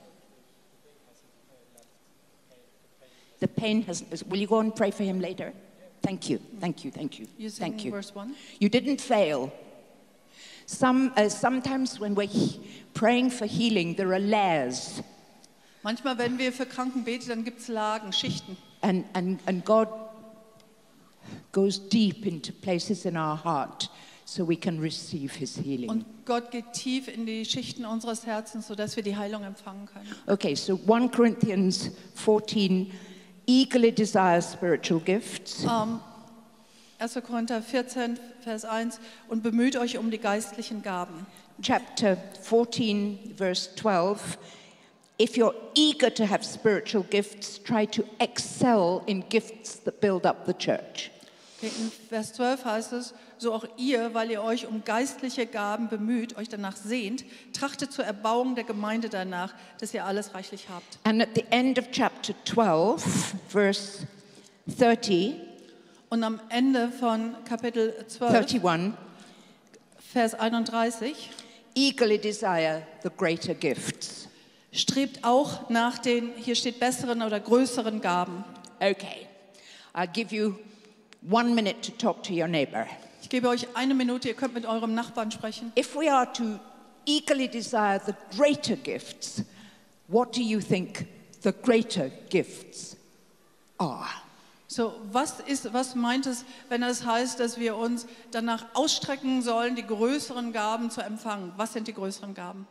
The pain hasn't. Will you go and pray for him later? Thank you. You Thank sing you. verse 1. You didn't fail. Sometimes when we're praying for healing, there are layers. Manchmal, wenn wir für Kranken beten, dann gibt es Lagen, Schichten. And God goes deep into places in our heart so we can receive his healing. Und Gott geht tief in die Schichten unseres Herzens, sodass wir die Heilung empfangen können. Okay, so 1 Corinthians 14, eagerly desire spiritual gifts. 1. Korinther 14, Vers 1. Und bemüht euch um die geistlichen Gaben. Chapter 14, verse 12. If you're eager to have spiritual gifts, try to excel in gifts that build up the church. Okay, in Vers 12 heißt es, so auch ihr, weil ihr euch um geistliche Gaben bemüht, euch danach sehnt, trachtet zur Erbauung der Gemeinde danach, dass ihr alles reichlich habt. And at the end of chapter 12, verse 30, Und am Ende von Kapitel 12, 31, Vers 31, eagerly desire the greater gifts. Strebt auch nach den, hier steht, besseren oder größeren Gaben. Okay. I'll give you 1 minute to talk to your neighbor. Ich gebe euch 1 Minute, ihr könnt mit eurem Nachbarn sprechen. If we are to eagerly desire the greater gifts, what do you think the greater gifts are? So, was meint es, wenn es heißt, dass wir uns danach ausstrecken sollen, die größeren Gaben zu empfangen? Was sind die größeren Gaben?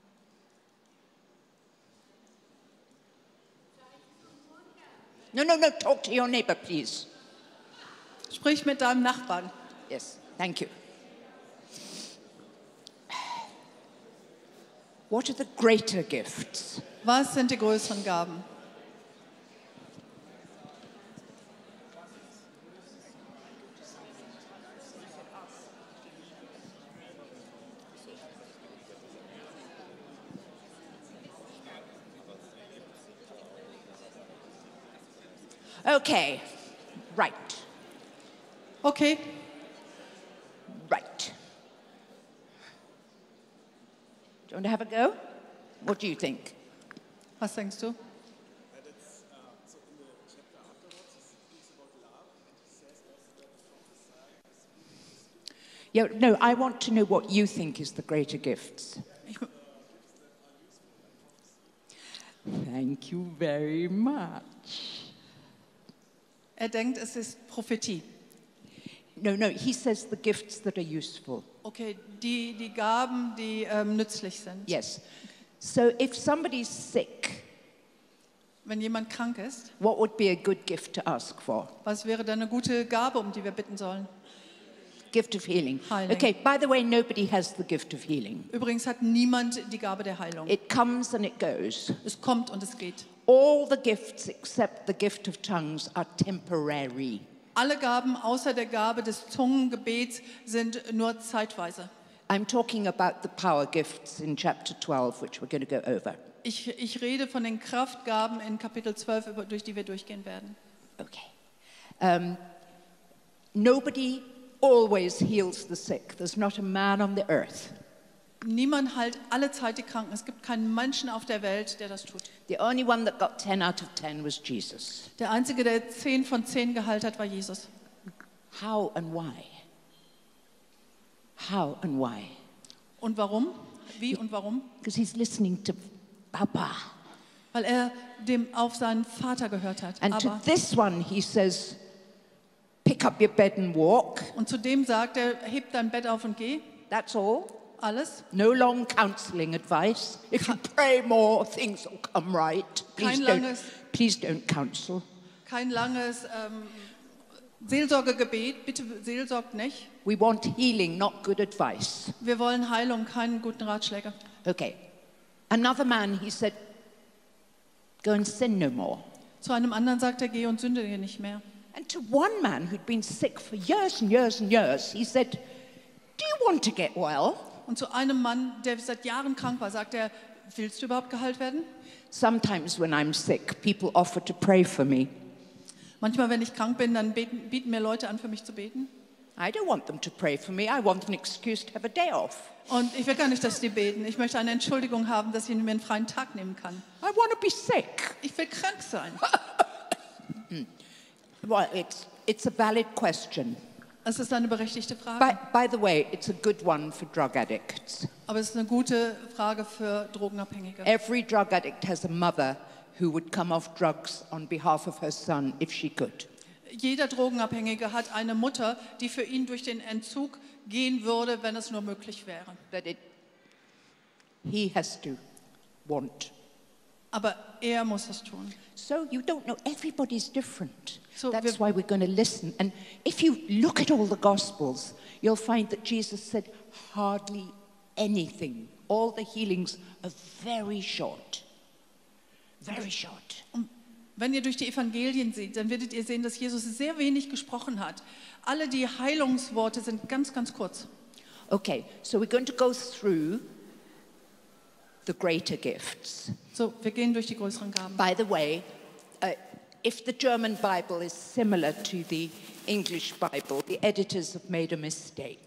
No, talk to your neighbor, please. Sprich mit deinem Nachbarn. Yes, thank you. What are the greater gifts? Was sind die größeren Gaben? Okay, right. Okay, Right. Do you want to have a go? What do you think? was denkst du? Yeah, no, I want to know what you think is the greater gifts. Ich, Thank you very much. denkt, es ist Prophetie. No, he says the gifts that are useful. Okay, die Gaben, die nützlich sind. Yes. So if somebody's sick, Wenn jemand krank ist, what would be a good gift to ask for? was wäre dann eine gute Gabe, um die wir bitten sollen? Gift of healing. Healing. Okay, by the way, nobody has the gift of healing. Übrigens hat niemand die Gabe der Heilung. It comes and it goes. Es kommt und es geht. All the gifts except the gift of tongues are temporary. Alle Gaben außer der Gabe des Zungengebets sind nur zeitweise. I'm talking about the power gifts in chapter 12, which we're going to go over. Ich rede von den Kraftgaben in Kapitel 12, durch die wir durchgehen werden. Okay. Nobody always heals the sick. There's not a man on the earth. Niemand heilt alle Zeit die Kranken. Es gibt keinen Menschen auf der Welt, der das tut. The only one that got 10 out of 10 was Jesus. Der Einzige, der 10 von 10 geheilt hat, war Jesus. How and why? How and why? Und warum? Wie und warum? Because he's listening to Papa. Weil er auf seinen Vater gehört hat. And to Aber, this one he says, pick up your bed and walk. und zu dem sagt er, heb dein Bett auf und geh. That's all. Alles. No long counseling advice. If you pray more, things will come right. Please don't counsel. Kein langes Seelsorgegebet. Bitte seelsorgt nicht. We want healing, not good advice. Wir wollen Heilung, keinen guten Ratschläge. Okay. Another man, he said, go and sin no more. Zu einem anderen sagt er, geh und sündige nicht mehr. And to one man who'd been sick for years and years and years, he said, do you want to get well? Und zu einem Mann, der seit Jahren krank war, sagt er, willst du überhaupt geheilt werden? Sometimes when I'm sick, people offer to pray for me. Manchmal, wenn ich krank bin, dann bieten mir Leute an, für mich zu beten. I don't want them to pray for me. I want an excuse to have a day off. Und ich will gar nicht, dass die beten. Ich möchte eine Entschuldigung haben, dass ich mir einen freien Tag nehmen kann. I want to be sick. Ich will krank sein. Well, it's a valid question. Es ist eine berechtigte Frage. By the way, it's a good one for drug addicts. Aber es ist eine gute Frage für Drogenabhängige. Every drug addict has a mother who would come off drugs on behalf of her son if she could. Jeder Drogenabhängige hat eine Mutter, die für ihn durch den Entzug gehen würde, wenn es nur möglich wäre. But he has to want. Aber er muss es tun. So you don't know, everybody's different. So That's why we're going to listen. And if you look at all the Gospels, you'll find that Jesus said hardly anything. All the healings are very short. Very short. Und wenn ihr durch die Evangelien seht, dann werdet ihr sehen, dass Jesus sehr wenig gesprochen hat. Alle die Heilungsworte sind ganz, ganz kurz. Okay, so we're going to go through the greater gifts. So, wir gehen durch die größeren Gaben. By the way, if the German Bible is similar to the English Bible, the editors have made a mistake.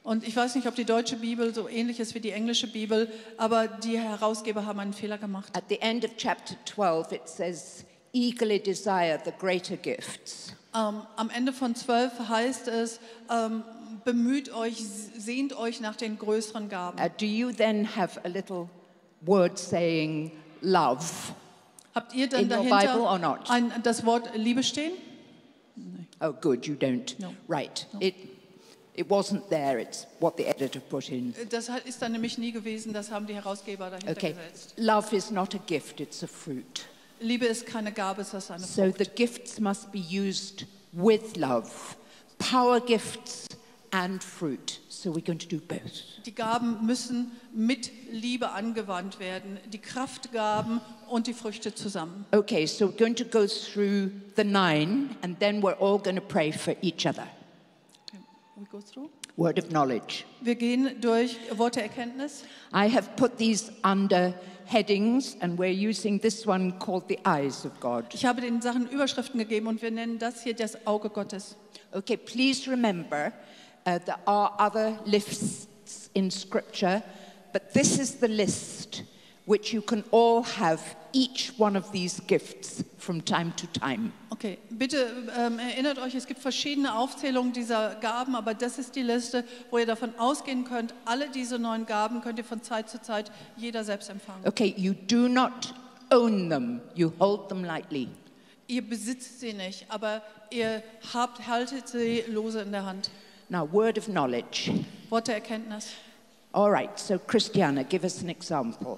Und ich weiß nicht, ob die deutsche Bibel so ähnlich ist wie die englische Bibel, aber die Herausgeber haben einen Fehler gemacht. At the end of chapter 12, it says, eagerly desire the greater gifts. Am Ende von 12 heißt es, bemüht euch, sehnt euch nach den größeren Gaben. Do you then have a little word saying love? Habt ihr dann in your Bible or dahinter not? das Wort Liebe stehen? Oh, good, you don't. No. Right. It wasn't there. It's what the editor put in. Das ist dann nämlich nie gewesen, das haben die Herausgeber dahinter Okay. gesetzt. Love is not a gift, it's a fruit. Liebe ist keine Gabe, es ist eine So Frucht. the gifts must be used with love. Power gifts and fruit. So we're going to do both. Die Gaben müssen mit Liebe angewandt werden, die Kraftgaben und die Früchte zusammen. Okay, so we're going to go through the 9 and then we're all going to pray for each other. We go through. Word of knowledge. Wir gehen durch Worte Erkenntnis. I have put these under headings and we're using this one called the eyes of God. Ich habe den Sachen Überschriften gegeben und wir nennen das hier das Auge Gottes. Okay, please remember there are other lists in Scripture, but this is the list which you can all have each one of these gifts from time to time. Okay, bitte erinnert euch, es gibt verschiedene Aufzählungen dieser Gaben, aber das ist die Liste, wo ihr davon ausgehen könnt, alle diese 9 Gaben könnt ihr von Zeit zu Zeit jeder selbst empfangen. Okay, you do not own them, you hold them lightly. Ihr besitzt sie nicht, aber ihr haltet sie lose in der Hand. Now, word of knowledge. Worte Erkenntnis. All right, so Christiana, give us an example.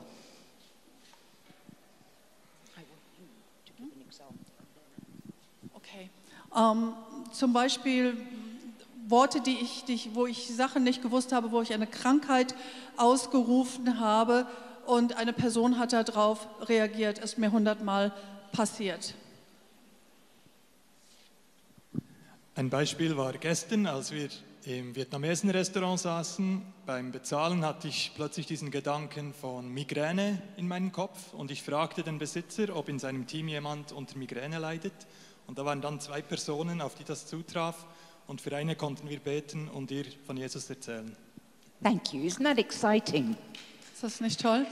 Okay. Zum Beispiel Worte, wo ich Sachen nicht gewusst habe, wo ich eine Krankheit ausgerufen habe und eine Person hat darauf reagiert, ist mir 100-mal passiert. Ein Beispiel war gestern, als wir im vietnamesischen Restaurant saßen. Beim Bezahlen hatte ich plötzlich diesen Gedanken von Migräne in meinem Kopf und ich fragte den Besitzer, ob in seinem Team jemand unter Migräne leidet. Und da waren dann 2 Personen, auf die das zutraf und für eine konnten wir beten und ihr von Jesus erzählen. Thank you. Isn't that exciting? Ist das nicht toll?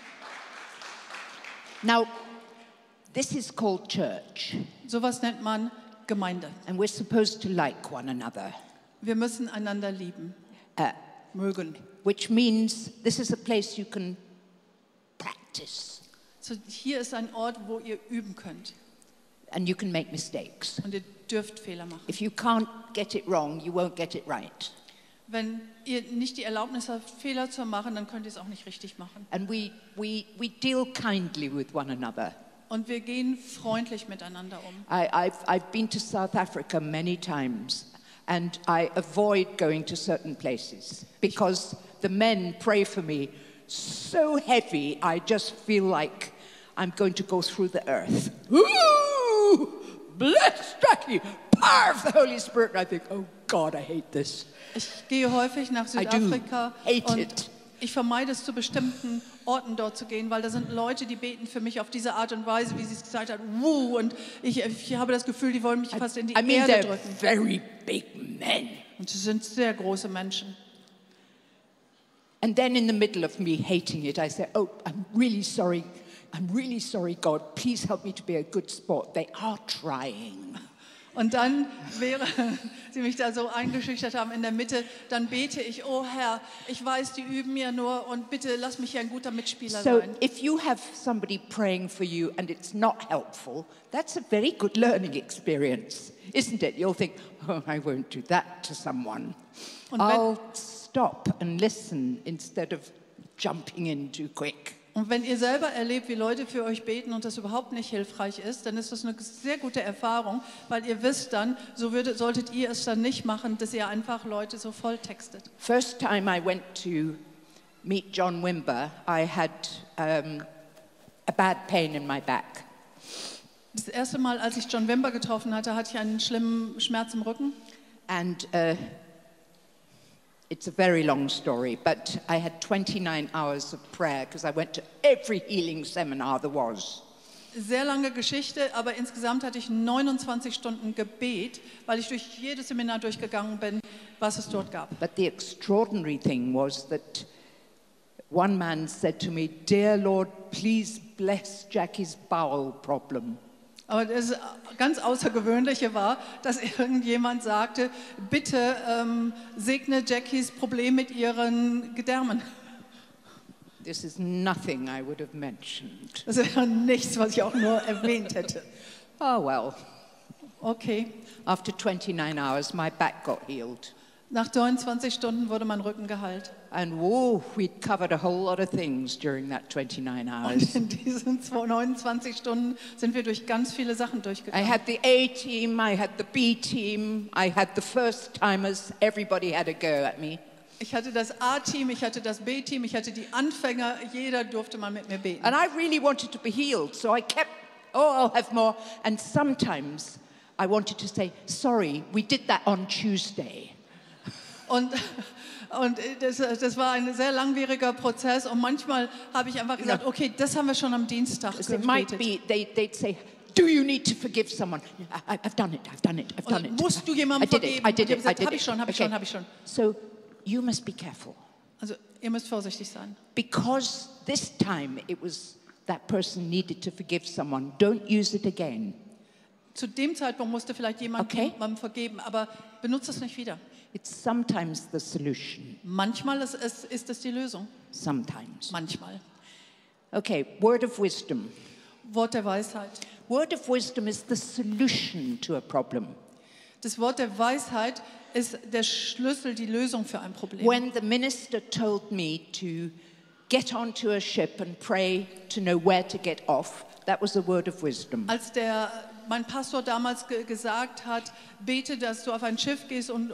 Now, this is called church, Sowas nennt man Gemeinde. and we're supposed to like one another, Wir müssen einander lieben, mögen. which means this is a place you can practice So, hier ist ein Ort, wo ihr üben könnt and you can make mistakes. und ihr dürft Fehler machen. If you can't get it wrong, you won't get it right. Wenn ihr nicht die Erlaubnis habt, Fehler zu machen, dann könnt ihr es auch nicht richtig machen. And we deal kindly with one another. Und wir gehen freundlich miteinander um. I've been to South Africa many times, and I avoid going to certain places because the men pray for me so heavy, I just feel like I'm going to go through the earth. Ooh, bless Jackie, power of the Holy Spirit. And I think, oh God, I hate this. Ich gehe häufig nach Südafrika hate und it. ich vermeide es, zu bestimmten Orten dort zu gehen, weil da sind Leute, die beten für mich auf diese Art und Weise, wie sie es gesagt hat. Und ich habe das Gefühl, die wollen mich fast in die I mean, Erde they're drücken. very big men. Und sie sind sehr große Menschen. And then in the middle of me hating it, I say, oh, I'm really sorry, God. Please help me to be a good sport. They are trying. Und dann, während sie mich da so eingeschüchtert haben in der Mitte, dann bete ich, oh Herr, ich weiß, die üben ja nur und bitte lass mich ja ein guter Mitspieler So sein. if you have somebody praying for you and it's not helpful, that's a very good learning experience, isn't it? You'll think, oh, I won't do that to someone. Und I'll stop and listen instead of jumping in too quick. Und wenn ihr selber erlebt, wie Leute für euch beten und das überhaupt nicht hilfreich ist, dann ist das eine sehr gute Erfahrung, weil ihr wisst dann, solltet ihr es dann nicht machen, dass ihr einfach Leute so voll textet. First time I went to meet John Wimber, I had a bad pain in my back. Das erste Mal, als ich John Wimber getroffen hatte, hatte ich einen schlimmen Schmerz im Rücken. And it's a very long story, but I had 29 hours of prayer because I went to every healing seminar there was. sehr lange Geschichte, aber insgesamt hatte ich 29 Stunden Gebet, weil ich durch jedes Seminar durchgegangen bin, was es dort gab. But the extraordinary thing was that one man said to me, "Dear Lord, please bless Jackie's bowel problem." Aber das ganz Außergewöhnliche war, dass irgendjemand sagte, bitte segne Jackies Problem mit ihren Gedärmen. This is nothing I would have mentioned. Das wäre nichts, was ich auch nur erwähnt hätte. Oh well. Okay. After 29 hours, my back got healed. Nach 29 Stunden wurde mein Rücken geheilt. And whoa, we'd covered a whole lot of things during that 29 Und hours. in diesen 29 Stunden sind wir durch ganz viele Sachen I durchgegangen. had the A team, I had the B team, I had the first timers, everybody had a go at me. Ich hatte das A-Team, ich hatte das B-Team, ich hatte die Anfänger, jeder durfte mal mit mir beten. And I really wanted to be healed, so I kept, oh, I'll have more. And sometimes I wanted to say, sorry, we did that on Tuesday. Und das war ein sehr langwieriger Prozess und manchmal habe ich einfach gesagt, okay, das haben wir schon am Dienstag Because it might gebetet. be, they'd say, do you need to forgive someone? I've done it, I've done it, I've done Und it. musst du jemandem I did it, vergeben? I did Und ich it, habe I gesagt, did habe ich it. schon, habe ich Okay. schon, habe ich schon. So you must be careful. Also ihr müsst vorsichtig sein. Because this time it was that person needed to forgive someone. Don't use it again. Zu dem Zeitpunkt musste vielleicht jemand Okay. jemandem vergeben, aber benutzt es nicht wieder. It's sometimes the solution. Manchmal ist es die Lösung. Sometimes. Manchmal. Okay, word of wisdom. Wort der Weisheit. Word of wisdom is the solution to a problem. Das Wort der Weisheit ist der Schlüssel, die Lösung für ein Problem. When the minister told me to get onto a ship and pray to know where to get off, that was a word of wisdom. Als mein Pastor damals gesagt hat, bete, dass du auf ein Schiff gehst und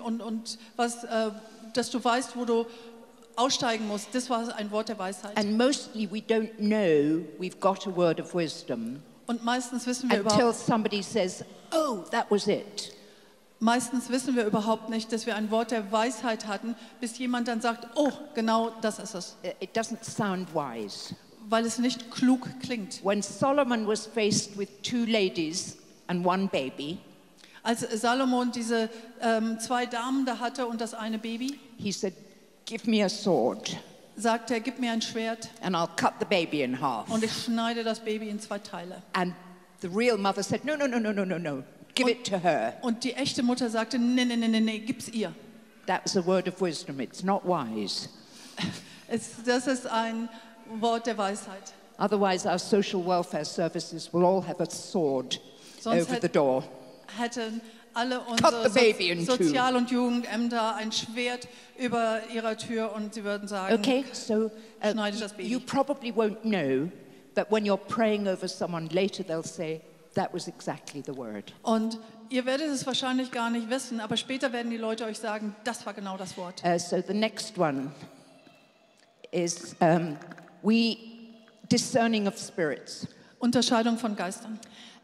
dass du weißt, wo du aussteigen musst, das war ein Wort der Weisheit. And mostly we don't know we've got a word of wisdom Und meistens wissen wir until somebody says, oh, that was it. überhaupt nicht, dass wir ein Wort der Weisheit hatten, bis jemand dann sagt, oh, genau das ist es. It doesn't sound wise. Weil es nicht klug klingt. When Solomon was faced with two ladies and one baby, Als Salomon diese 2 Damen da hatte und das eine Baby, he said, give me a sword sagte er, gib mir ein Schwert and I'll cut the baby in half. und ich schneide das Baby in 2 Teile. And the real mother said, no, no, no, no, no, no, no. Give it to her. Und die echte Mutter sagte, nee, gib's ihr. That was a word of wisdom. It's not wise. Das ist ein Wort der Weisheit. Otherwise, our social welfare services will all have a sword Sonst over the door. Hätten alle Cut the unsere baby in two. Sozial- und Jugendämter ein Schwert über ihrer Tür und sie würden sagen, Okay, so schneide das Baby. you probably won't know that when you're praying over someone later, they'll say, that was exactly the word. Und ihr werdet es wahrscheinlich gar nicht wissen, aber später werden die Leute euch sagen, das war genau das Wort. So the next one is discerning of spirits. Unterscheidung von Geistern.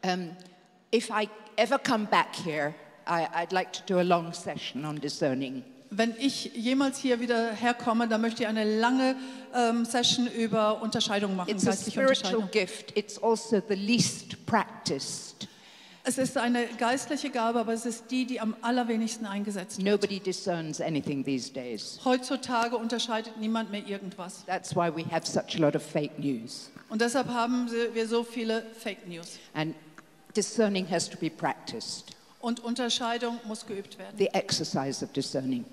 If I ever come back here, I'd like to do a long session on discerning. Wenn ich jemals hier wieder herkomme, dann möchte ich eine lange Session über Unterscheidung machen, It's a geistliche spiritual Unterscheidung. gift. It's also the least practiced. Es ist eine geistliche Gabe, aber es ist die am allerwenigsten eingesetzt wird. Nobody discerns anything these days. Heutzutage unterscheidet niemand mehr irgendwas. That's why we have such a lot of fake news. Und deshalb haben wir so viele Fake News. And discerning has to be practiced. Und Unterscheidung muss geübt werden. The exercise of discerning.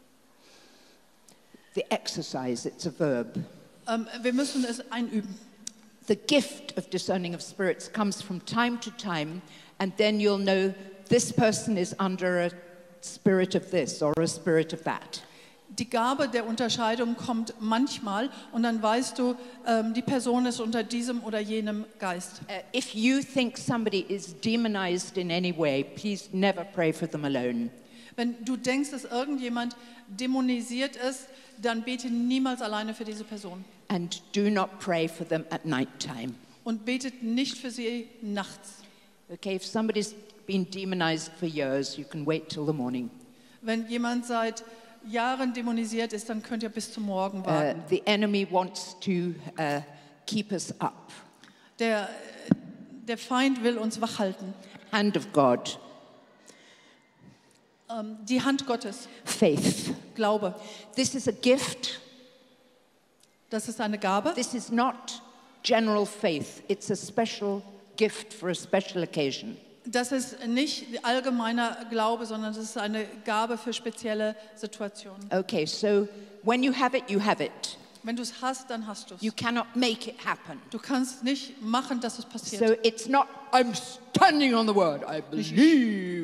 The exercise, it's a verb. Wir müssen es einüben. The gift of discerning of spirits comes from time to time, and then you'll know this person is under a spirit of this or a spirit of that. Die Gabe der Unterscheidung kommt manchmal und dann weißt du, die Person ist unter diesem oder jenem Geist. If you think somebody is demonized in any way, please never pray for them alone. Wenn du denkst, dass irgendjemand dämonisiert ist, dann bete niemals alleine für diese Person. And do not pray for them at night time. Und betet nicht für sie nachts. Okay, if somebody's been demonized for years, you can wait till the morning. Wenn jemand seit Jahren dämonisiert ist, dann könnt ihr bis zum Morgen warten. The enemy wants to keep us up. Der Feind will uns wach halten. Hand of God. Die Hand Gottes. Faith. Glaube. This is a gift. Das ist eine Gabe. This is not general faith. It's a special gift for a special occasion. Das ist nicht allgemeiner Glaube, sondern das ist eine Gabe für spezielle Situationen. Okay, so when you have it, you have it. Wenn du es hast, dann hast du es. You cannot make it happen. Du kannst nicht machen, dass es passiert. So it's not, I'm standing on the word. I believe.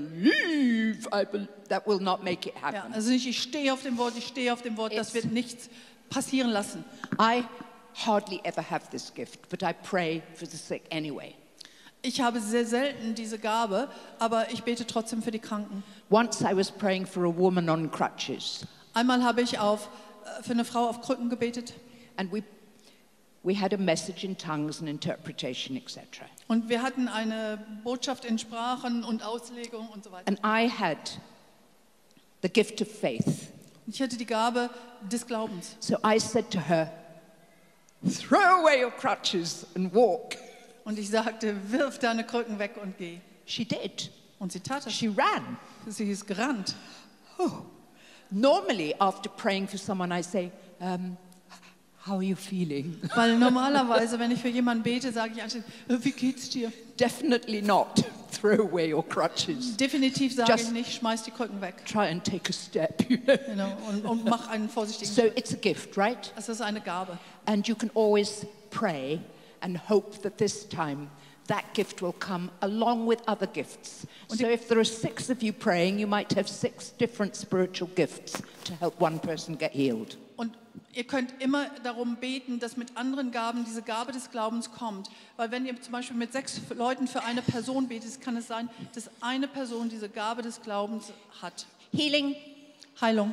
That will not make it Ja, happen. also nicht, ich stehe auf dem Wort, das wird nichts passieren lassen. I hardly ever have this gift, but I pray for the sick anyway. Ich habe sehr selten diese Gabe, aber ich bete trotzdem für die Kranken. Once I was praying for a woman on crutches, Einmal habe ich für eine Frau auf Krücken gebetet and we had a message in tongues and interpretation, etc. und wir hatten eine Botschaft in Sprachen und Auslegung und so weiter. And I had the gift of faith. Ich hatte die Gabe des Glaubens. So I said to her, throw away your crutches and walk. Und ich sagte, wirf deine Krücken weg und geh. She did. Und sie tat es. She ran. Sie ist gerannt. Normally, after praying for someone, I say, how are you feeling? Weil normalerweise, wenn ich für jemanden bete, sage ich anschließend, wie geht's dir? Definitely not. Throw away your crutches. Definitiv sage Just ich nicht, schmeiß die Krücken weg. Try and take a step. Genau, und mach einen vorsichtigen So Schritt. it's a gift, right? Es ist eine Gabe. And you can always pray and hope that this time that gift will come along with other gifts. So if there are 6 of you praying, you might have 6 different spiritual gifts to help one person get healed. Und ihr könnt immer darum beten, dass mit anderen Gaben diese Gabe des Glaubens kommt. Weil wenn ihr zum Beispiel mit 6 Leuten für eine Person betet, kann es sein, dass eine Person diese Gabe des Glaubens hat. Healing. Heilung.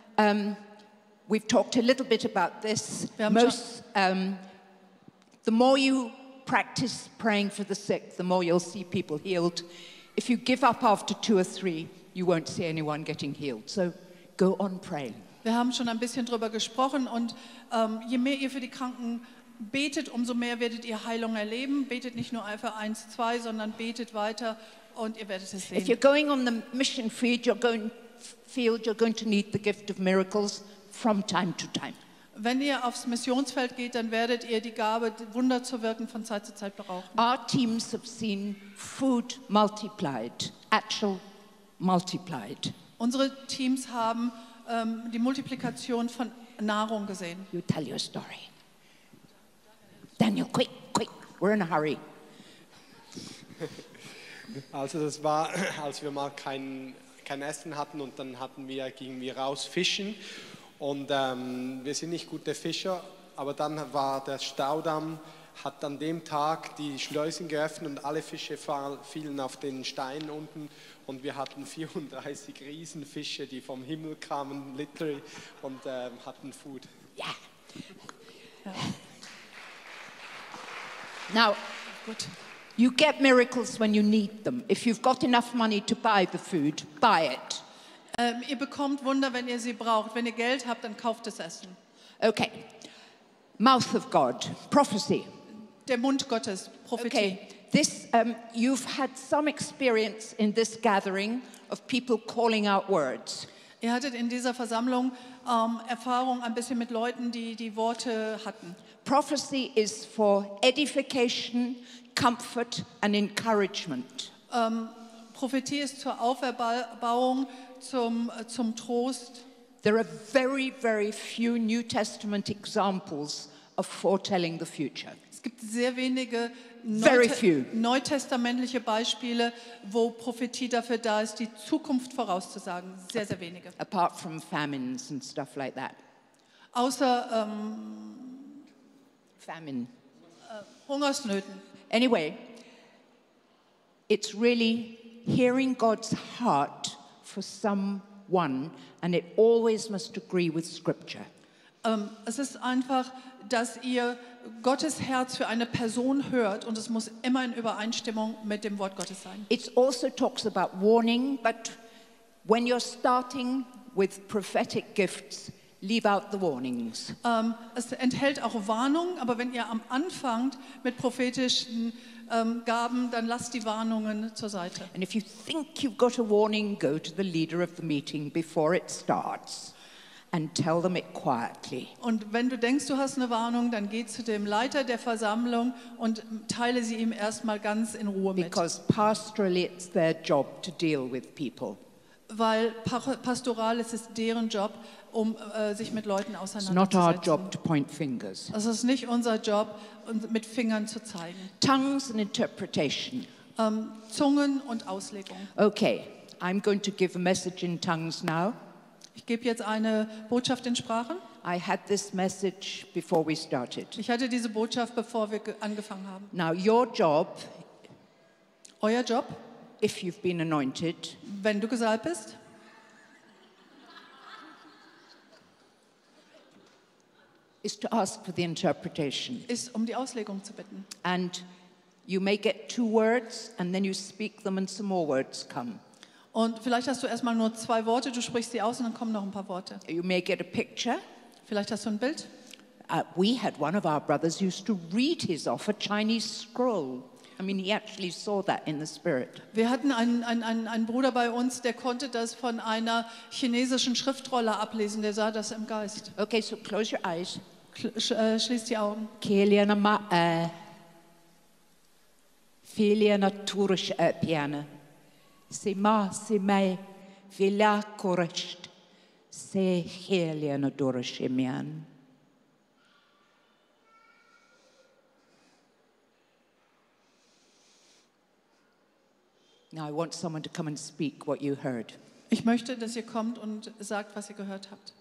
We've talked a little bit about this. Wir haben The more you practice praying for the sick, the more you'll see people healed. If you give up after 2 or 3, you won't see anyone getting healed. So go on praying. Wir haben schon ein bisschen drüber gesprochen und je mehr ihr für die Kranken betet, umso mehr werdet ihr Heilung erleben. Betet nicht nur einfach 1, 2, sondern betet weiter und ihr werdet es If sehen. you're going on the mission field, you're going to need the gift of miracles from time to time. Wenn ihr aufs Missionsfeld geht, dann werdet ihr die Gabe, Wunder zu wirken, von Zeit zu Zeit brauchen. Our teams have seen food multiplied, actual multiplied. Unsere Teams haben die Multiplikation von Nahrung gesehen. You tell your story. Daniel, quick, we're in a hurry. Also das war, als wir mal kein Essen hatten und dann gingen wir raus fischen und wir sind nicht gute Fischer, aber dann war der Staudamm, hat an dem Tag die Schleusen geöffnet und alle Fische fielen auf den Stein unten und wir hatten 34 Riesenfische, die vom Himmel kamen, literally, und hatten Food. Yeah. Now, Gut. you get miracles when you need them. If you've got enough money to buy the food, buy it. Ihr bekommt Wunder, wenn ihr sie braucht. Wenn ihr Geld habt, dann kauft es Essen. Okay. Mouth of God, prophecy. Der Mund Gottes, Prophetie. Okay. This, you've had some experience in this gathering of people calling out words. Ihr hattet in dieser Versammlung Erfahrung ein bisschen mit Leuten, die Worte hatten. Prophecy is for edification, comfort and encouragement. Prophetie ist zur Auferbauung, zum Trost. There are very, very few New Testament examples of foretelling the future. Es gibt sehr wenige Very few. neutestamentliche Beispiele, wo Prophetie dafür da ist, die Zukunft vorauszusagen. Sehr, sehr wenige. Apart from famines and stuff like that. Außer Famine. Hungersnöten. Anyway, it's really hearing God's heart for someone, and it always must agree with Scripture. Es ist einfach, dass ihr Gottes Herz für eine Person hört und es muss immer in Übereinstimmung mit dem Wort Gottes sein. It also talks about warning, but when you're starting with prophetic gifts, leave out the warnings. Es enthält auch Warnungen, aber wenn ihr am Anfang mit prophetischen Gaben, dann lasst die Warnungen zur Seite. And if you think you've got a warning, go to the leader of the meeting before it starts and tell them it quietly. Und wenn du denkst, du hast eine Warnung, dann geh zu dem Leiter der Versammlung und teile sie ihm erstmal ganz in Ruhe mit. Because pastorally it's their job to deal with people. Weil pastoral ist es deren Job, sich mit Leuten It's not our auseinanderzusetzen. job to point fingers. Es ist nicht unser Job, uns mit Fingern zu zeigen. Tongues and interpretation. Zungen und Auslegung. Okay, I'm going to give a message in tongues now. Ich gebe jetzt eine Botschaft in Sprachen. I had this message before we started. Ich hatte diese Botschaft, bevor wir angefangen haben. Now, your job, Euer Job, if you've been anointed, wenn du gesalbt bist, is to ask for the interpretation. ist, um die Auslegung zu bitten. And you may get 2 words, and then you speak them, and some more words come. Und vielleicht hast du erstmal nur 2 Worte, du sprichst sie aus und dann kommen noch ein paar Worte. You may get a picture. Vielleicht hast du ein Bild. We had one of our brothers used to read his off a Chinese scroll. I mean, he actually saw that in the spirit. Wir hatten einen Bruder bei uns, der konnte das von einer chinesischen Schriftrolle ablesen, der sah das im Geist. Okay, so close your eyes. Schließ die Augen. Keliana ma Filiana turish piana. Se ma se mai vila korisht. Se Keliana durish imian. Now I want someone to come and speak what you heard. Ich möchte, dass ihr kommt und sagt, was ihr gehört habt.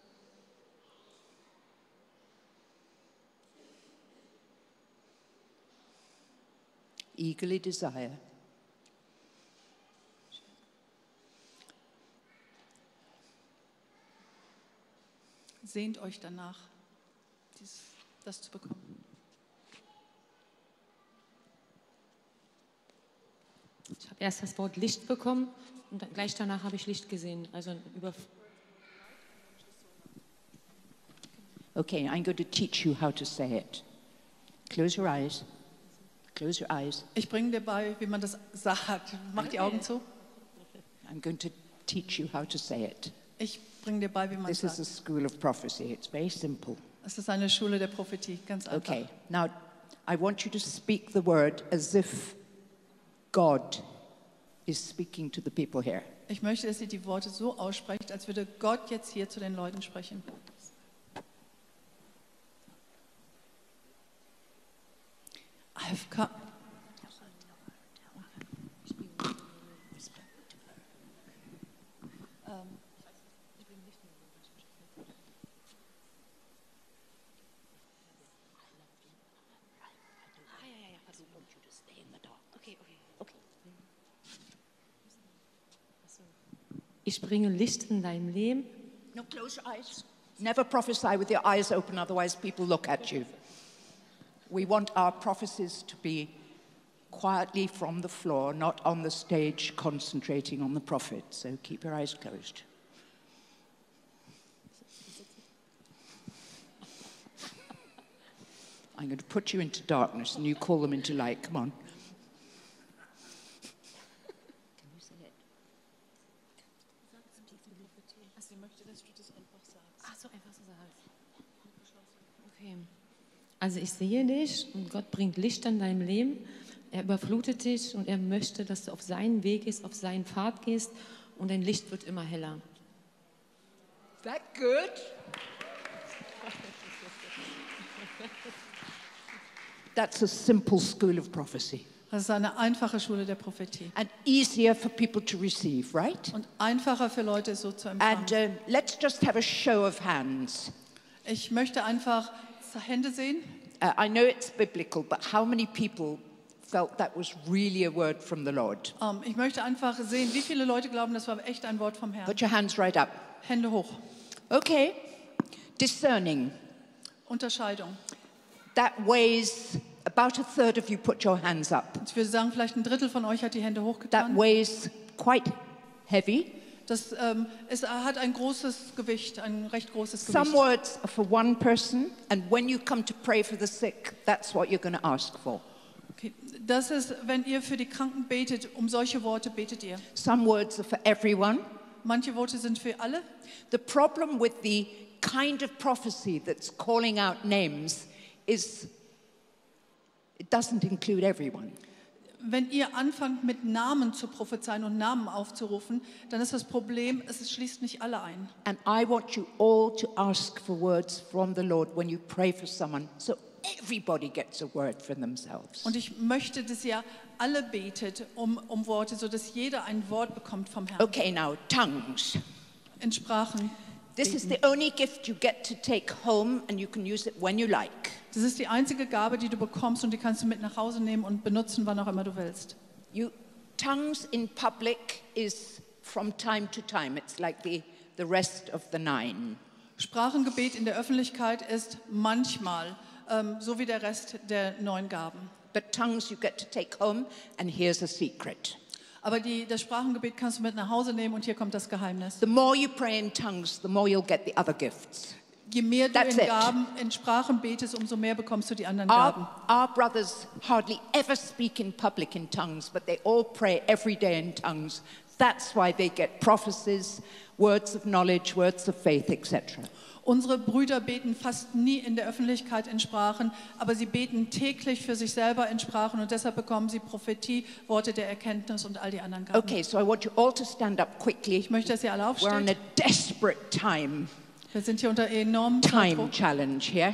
Eagerly desire. Sehnt euch danach, das zu bekommen. Ich habe erst das Wort Licht bekommen und dann gleich danach habe ich Licht gesehen. Also Okay, I'm going to teach you how to say it. Close your eyes. Close your eyes. Ich bringe dir bei, wie man das sagt. Mach die Augen zu. I'm going to teach you how to say it. Ich bringe dir bei, wie man es This is a sagt. school of prophecy. It's very simple. Es ist eine Schule der Prophetie, ganz einfach. Okay, now I want you to speak the word as if God is speaking to the people here. Ich möchte, dass ihr die Worte so aussprecht, als würde Gott jetzt hier zu den Leuten sprechen. I've come. ich bringe Licht in dein Leben. No, close your eyes. Never prophesy with your eyes open, otherwise people look at you. We want our prophecies to be quietly from the floor, not on the stage concentrating on the prophet. So keep your eyes closed. I'm going to put you into darkness and you call them into light. Come on. Can you say it? Also, ich möchte, dass du das einfach sagst. Ach so, einfach so sagst. Okay. Also ich sehe dich und Gott bringt Licht an deinem Leben. Er überflutet dich und er möchte, dass du auf seinen Weg gehst, auf seinen Pfad gehst und dein Licht wird immer heller. Is that good? That's a simple school of prophecy. Das ist eine einfache Schule der Prophetie. And easier for people to receive, right? Und einfacher für Leute so zu empfangen. And let's just have a show of hands. Ich möchte einfach Hände sehen. I know it's biblical, but how many people felt that was really a word from the Lord? Ich möchte einfach sehen, wie viele Leute glauben, das war echt ein Wort vom Herrn. Put your hands right up. Hände hoch. Okay. Discerning. Unterscheidung. That weighs about a third of you put your hands up. Ich würde sagen, vielleicht ein Drittel von euch hat die Hände That hochgetan. weighs quite heavy. Es hat ein großes Gewicht, ein recht großes Some Gewicht. words are for one person, and when you come to pray for the sick, that's what you're going to ask for. Okay. Das ist, wenn ihr für die Kranken betet, um solche Worte betet ihr. Some words are for everyone. Manche Worte sind für alle. The problem with the kind of prophecy that's calling out names is it doesn't include everyone. Wenn ihr anfangt mit Namen zu prophezeien und Namen aufzurufen, dann ist das Problem, es schließt nicht alle ein. And I want you all to ask for words from the Lord when you pray for someone, so everybody gets a word for themselves. Und ich möchte, dass ihr alle betet um Worte, sodass jeder ein Wort bekommt vom Herrn. Okay, now, tongues. In Sprachen. This is the only gift you get to take home, and you can use it when you like. Das ist die einzige Gabe, die du bekommst, und die kannst du mit nach Hause nehmen und benutzen, wann auch immer du willst. Tongues in public is from time to time. It's like the rest of the 9. Sprachengebet in der Öffentlichkeit ist manchmal so wie der Rest der 9 Gaben. But tongues you get to take home, and here's a secret. Aber das Sprachengebet kannst du mit nach Hause nehmen, und hier kommt das Geheimnis. The more you pray in tongues, the more you'll get the other gifts. Je mehr du That's in it. Gaben, in Sprachen betest, umso mehr bekommst du die anderen Gaben. Our brothers hardly ever speak in public in tongues, but they all pray every day in tongues. That's why they get prophecies, words of knowledge, words of faith, etc. Unsere Brüder beten fast nie in der Öffentlichkeit in Sprachen, aber sie beten täglich für sich selber in Sprachen, und deshalb bekommen sie Prophetie, Worte der Erkenntnis und all die anderen Gaben. Okay, so I want you all to stand up quickly. Ich möchte, dass ihr alle We're on a aufsteht. desperate time Wir sind hier unter enormem time Zeitdruck. challenge here.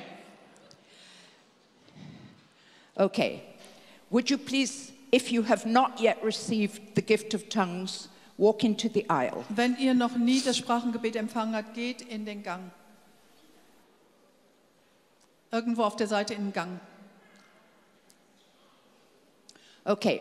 Okay, would you please, if you have not yet received the gift of tongues, walk into the aisle. Wenn ihr noch nie das Sprachengebet empfangen habt, geht in den Gang. Irgendwo auf der Seite in den Gang. Okay.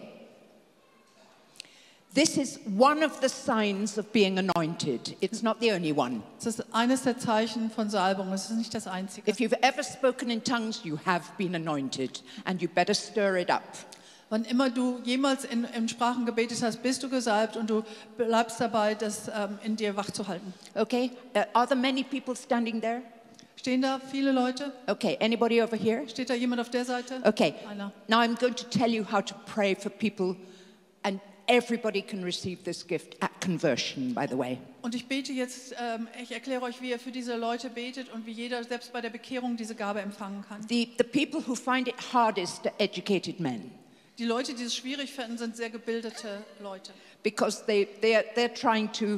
This is one of the signs of being anointed. It's not the only one. Das ist eines der Zeichen von Salbung. Es ist nicht das einzige. If you've ever spoken in tongues, you have been anointed, and you better stir it up. Wann immer du jemals in Sprachen gebetet hast, bist du gesalbt, und du bleibst dabei, das in dir wach zu halten. Okay? Are there many people standing there? Stehen da viele Leute? Okay, anybody over here? Steht da jemand auf der Seite? Okay. Einer. Now I'm going to tell you how to pray for people, and everybody can receive this gift at conversion, by the way. Und ich bete jetzt, ich erkläre euch, wie ihr für diese Leute betet und wie jeder selbst bei der Bekehrung diese Gabe empfangen kann. The people who find it hardest are educated men, Die Leute, die es schwierig finden, sind sehr gebildete Leute. because they're trying to,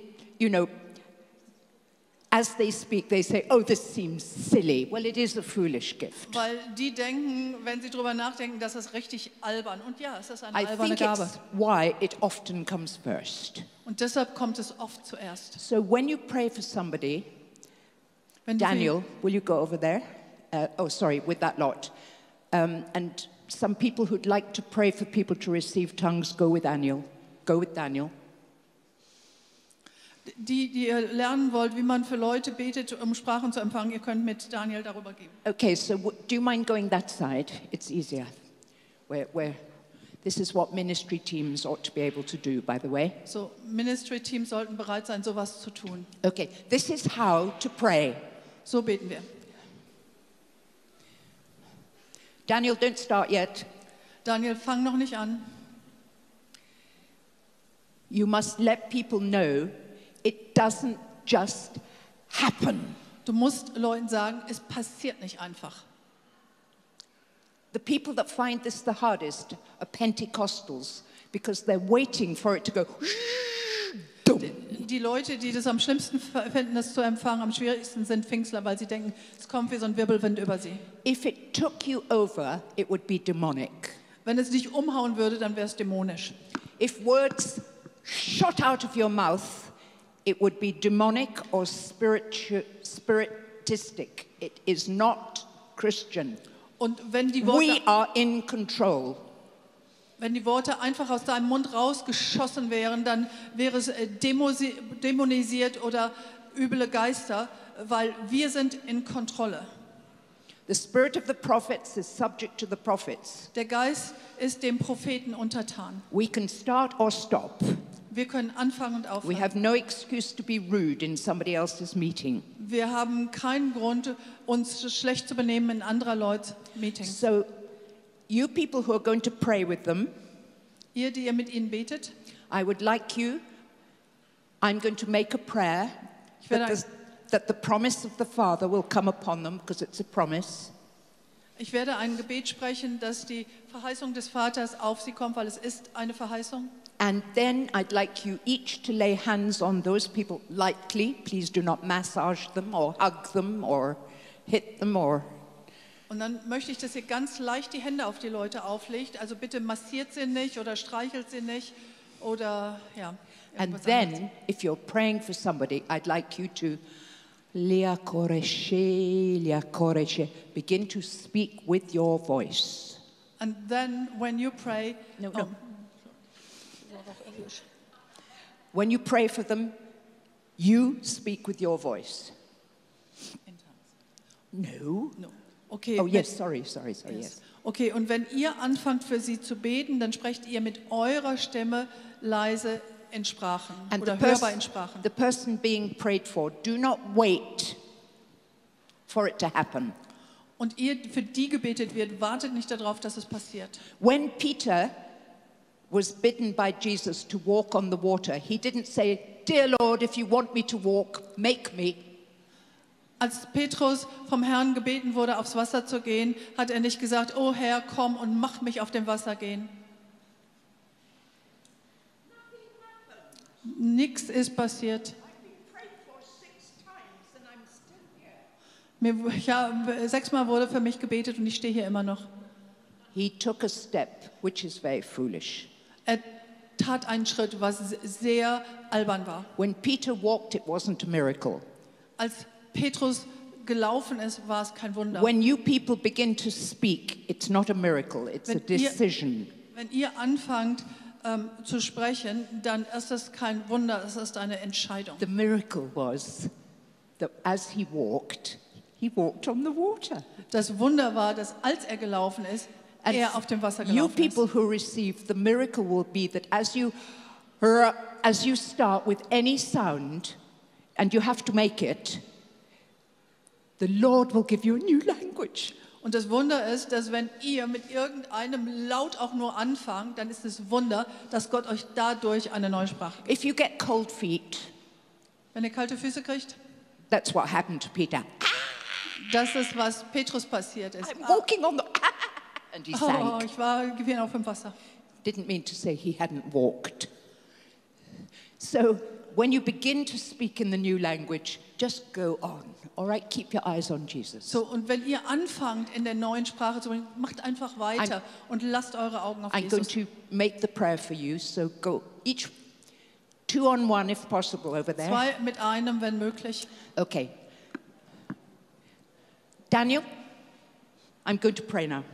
as they speak, they say, oh, this seems silly. Well, it is a foolish gift. Weil die denken, wenn sie drüber nachdenken, das ist richtig albern. Und ja, es ist eine I alberne think Gabe. it's why it often comes first. Und deshalb kommt es oft zuerst. So when you pray for somebody, Wenn du Daniel, will you go over there? With that lot. And some people who'd like to pray for people to receive tongues, go with Daniel. Go with Daniel. die ihr lernen wollt, wie man für Leute betet, um Sprachen zu empfangen, ihr könnt mit Daniel darüber gehen. Okay, so do you mind going that side? It's easier. This is what ministry teams ought to be able to do, by the way. So, Ministry-Teams sollten bereit sein, sowas zu tun. Okay, this is how to pray. So beten wir. Daniel, don't start yet. Daniel, fang noch nicht an. You must let people know it doesn't just happen. Du musst Leuten sagen, es passiert nicht einfach. The people that find this the hardest are Pentecostals, because they're waiting for it to go. Die Leute, die das am schlimmsten finden, das zu empfangen, am schwierigsten sind Pfingstler, weil sie denken, es kommt wie so ein Wirbelwind über sie. If it took you over, it would be demonic. Wenn es dich umhauen würde, dann wäre es dämonisch. If words shot out of your mouth, it would be demonic or spiritistic. It is not Christian. Und wenn die We are in control. Wenn die Worte einfach aus deinem Mund rausgeschossen wären, dann wäre es dämonisiert oder üble Geister, weil wir sind in Kontrolle. The spirit of the prophets is subject to the prophets. Der Geist ist dem Propheten untertan. We can start or stop. Wir können anfangen und We aufhören. have no excuse to be rude in somebody else's meeting. Wir haben keinen Grund, uns schlecht zu benehmen in anderer Leute Meetings. So, you people who are going to pray with them, Ihr, die ihr mit ihnen betet, I would like you, I'm going to make a prayer that the promise of the Father will come upon them, because it's a promise. ich werde ein Gebet sprechen, dass die Verheißung des Vaters auf sie kommt, weil es ist eine Verheißung. And then I'd like you each to lay hands on those people lightly. Please do not massage them or hug them or hit them or... Und dann möchte ich, dass ihr ganz leicht die Hände auf die Leute auflegt. Also bitte massiert sie nicht oder streichelt sie nicht oder ja. And irgendwas then, anderes. if you're praying for somebody, I'd like you to Lia koreshe, begin to speak with your voice. And then when you pray, No. When you pray for them, you speak with your voice. No. No. Okay. Oh, yes, sorry, yes. Okay, und wenn ihr anfangt für sie zu beten, dann sprecht ihr mit eurer Stimme leise in Sprachen oder hörbar in Sprachen. the person being prayed for, do not wait for it to happen. Und ihr, für die gebetet wird, wartet nicht darauf, dass es passiert. When Peter was bidden by Jesus to walk on the water, he didn't say, "Dear Lord, if you want me to walk, make me." Als Petrus vom Herrn gebeten wurde, aufs Wasser zu gehen, hat er nicht gesagt, oh Herr, komm und mach mich auf dem Wasser gehen. Nichts ist passiert. Ja, 6-mal wurde für mich gebetet und ich stehe hier immer noch. He took a step, which is very foolish. Er tat einen Schritt, was sehr albern war. When Peter walked, it wasn't a miracle. Als Petrus gelaufen ist, war es kein Wunder. When you people begin to speak, it's not a miracle, it's a Wenn ihr- decision. Wenn ihr anfangt zu sprechen, dann ist es kein Wunder, es ist eine Entscheidung. The miracle was that as he walked on the water. Das Wunder war, dass als er gelaufen ist, And er auf dem Wasser you gelaufen ist. people who receive, the miracle will be that as you start with any sound, and you have to make it, the Lord will give you a new language. Und das Wunder ist, dass wenn ihr mit irgendeinem Laut auch nur anfangt, dann ist es Wunder, dass Gott euch dadurch eine neue Sprache gibt. If you get cold feet, Wenn ihr kalte Füße kriegt, that's what happened to Peter. das ist, was Petrus passiert ist. I'm walking on the... And he Oh, sank. ich war gewesen auf dem Wasser. Didn't mean to say he hadn't walked. So when you begin to speak in the new language, just go on. All right, keep your eyes on Jesus. So, und wenn ihr anfangt, in der neuen Sprache zu sprechen, macht einfach weiter und lasst eure Augen auf I'm going Jesus. to make the prayer for you, so go each 2 on 1 if possible over there. 2 mit einem, wenn möglich. Okay. Daniel, I'm going to pray now.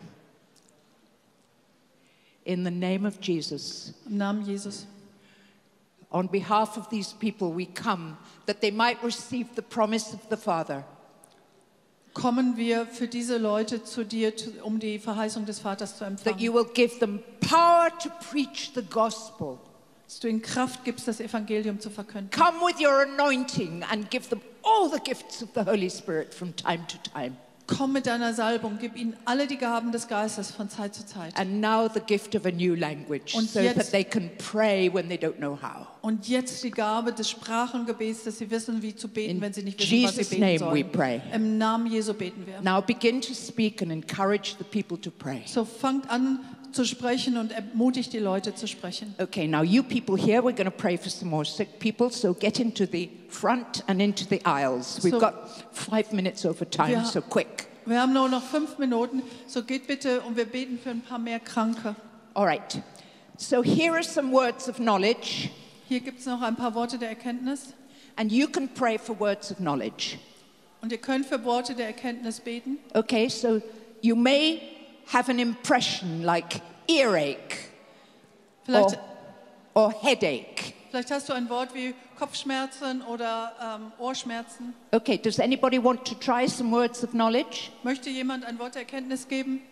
In the name of Jesus, Im Namen Jesus. on behalf of these people, we come that they might receive the promise of the Father. Kommen wir für diese Leute zu dir, um die Verheißung des Vaters zu That you empfangen. will give them power to preach the gospel. Dass du ihnen Kraft gibst, das Evangelium zu verkünden. Come with your anointing and give them all the gifts of the Holy Spirit from time to time. Komm mit deiner Salbung, gib ihnen alle die Gaben des Geistes von Zeit zu Zeit. And now the gift of a new language, Und so jetzt- that they can pray when they don't know how. Und jetzt die Gabe des Sprachengebets, dass sie wissen, wie zu beten, In wenn sie nicht wissen, was sie Jesus' beten name we sollen. pray. Im Namen Jesu beten wir. Now begin to speak and encourage the people to pray. So fangt an zu sprechen und ermutigt die Leute zu sprechen. Okay, now you people here, we're going to pray for some more sick people, so get into the front and into the aisles. We've So- got 5 minutes over time, Wir- so quick. Wir haben nur noch 5 Minuten, so geht bitte und wir beten für ein paar mehr Kranke. All right. So here are some words of knowledge, Hier gibt es noch ein paar Worte der Erkenntnis and you can pray for words of knowledge. und ihr könnt für Worte der Erkenntnis beten. Okay, so you may have an impression like earache Vielleicht, or headache. vielleicht hast du ein Wort wie Kopfschmerzen oder Ohrschmerzen. Okay, does anybody want to try some words of knowledge? Möchte jemand ein Wort der Erkenntnis geben?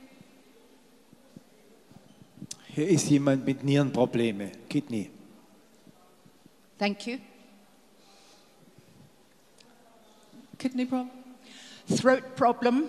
Hier ist jemand mit Nierenprobleme, Kidney. Thank you. Kidney problem? Throat problem.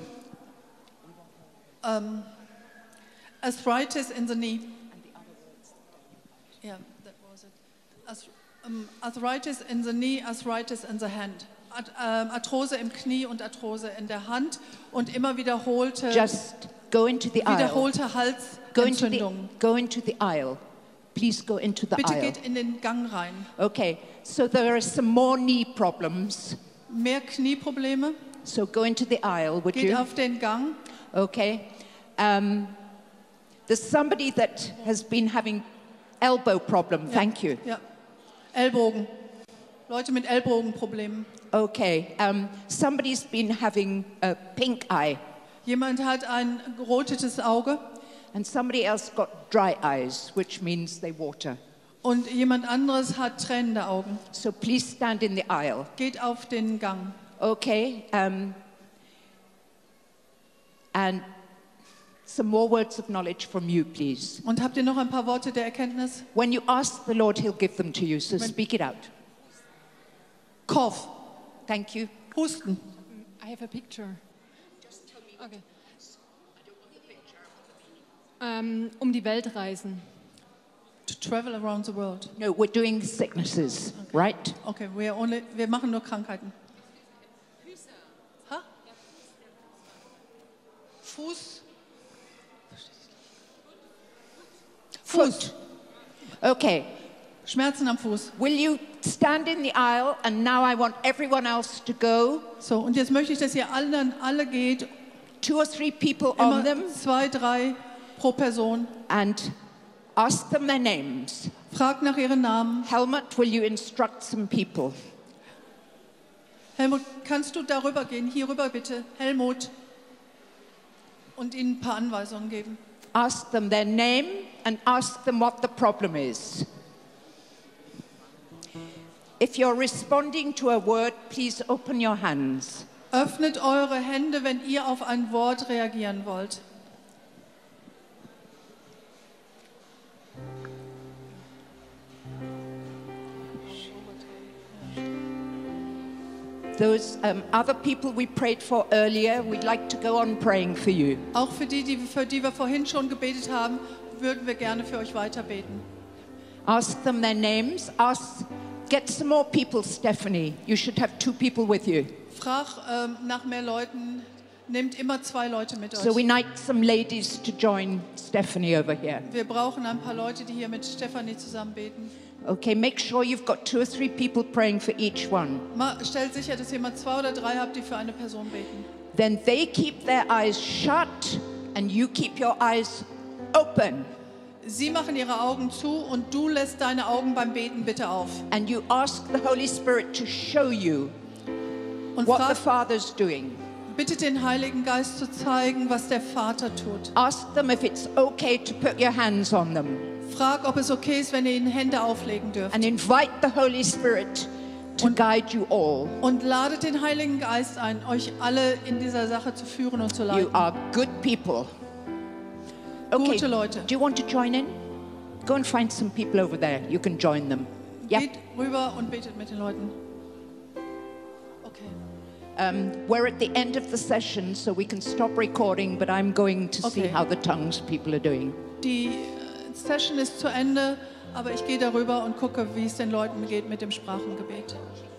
Arthritis in the knee. Yeah, that was it. Arthritis in the knee, arthritis in the hand. Arthrose im Knie und Arthrose in der Hand und immer wiederholte Just go into the aisle. Halsentzündungen. Go into the aisle. Please go into the Bitte aisle. geht in den Gang rein. Okay, so there are some more knee problems. Mehr Knieprobleme. So go into the aisle, would Geht you? auf den Gang. Okay. There's somebody that has been having elbow problem. Ja. Thank you. Ja. Ellbogen. Leute mit Ellbogenproblemen. Okay. Somebody's been having a pink eye. Jemand hat ein gerotetes Auge. And somebody else got dry eyes, which means they water. Und jemand anderes hat tränende Augen. So please stand in the aisle. Geht auf den Gang. Okay. And some more words of knowledge from you, please. Und habt ihr noch ein paar Worte der Erkenntnis? When you ask the Lord, He'll give them to you, so speak it out. Cough. Thank you. Husten. I have a picture. Okay. Die Welt reisen. To travel around the world. No, we're doing sicknesses, right? Okay, wir machen nur Krankheiten. Ha? Fuß. Foot. Okay. Schmerzen am Fuß. Will you stand in the aisle, and now I want everyone else to go. So, und jetzt möchte ich, dass ihr alle geht. 2 or 3 people on Immer them. 2, 3 pro Person. And ask them their names. Fragt nach ihren Namen. Helmut, will you instruct some people? Helmut, kannst du darüber gehen? Hier rüber bitte. Helmut. Und ihnen ein paar Anweisungen geben. Ask them their name and ask them what the problem is. If you're responding to a word, please open your hands. Öffnet eure Hände, wenn ihr auf ein Wort reagieren wollt. Those other people we prayed for earlier, we'd like to go on praying for you. Auch für die wir vorhin schon gebetet haben, würden wir gerne für euch weiter beten. Ask them their names. Get some more people, Stephanie. You should have 2 people with you. Frag nach mehr Leuten. Nehmt immer 2 Leute mit euch. So we need some ladies to join Stephanie over here. Wir brauchen ein paar Leute, die hier mit Stephanie zusammen beten. Okay, make sure you've got 2 or 3 people praying for each one. Stellt sicher, dass ihr mal 2 oder 3 habt, die für eine Person beten. Then they keep their eyes shut and you keep your eyes open. Sie machen ihre Augen zu und du lässt deine Augen beim Beten bitte auf. And you ask the Holy Spirit to show you Und what the Father's doing. bittet den Heiligen Geist zu zeigen, was der Vater tut. Ask them if it's okay to put your hands on them. Frag, ob es okay ist, wenn ihr ihnen Hände auflegen dürft. And invite the Holy Spirit to guide you all. Und ladet den Heiligen Geist ein, euch alle in dieser Sache zu führen und zu You leiten. are good people. Okay, Gute Leute. do you want to join in? Go and find some people over there. You can join them. Yeah. Geht rüber und betet mit den Leuten. Okay. We're at the end of the session, so we can stop recording, but I'm going to see Okay. how the tongues people are doing. Die Session ist zu Ende, aber ich gehe darüber und gucke, wie es den Leuten geht mit dem Sprachengebet.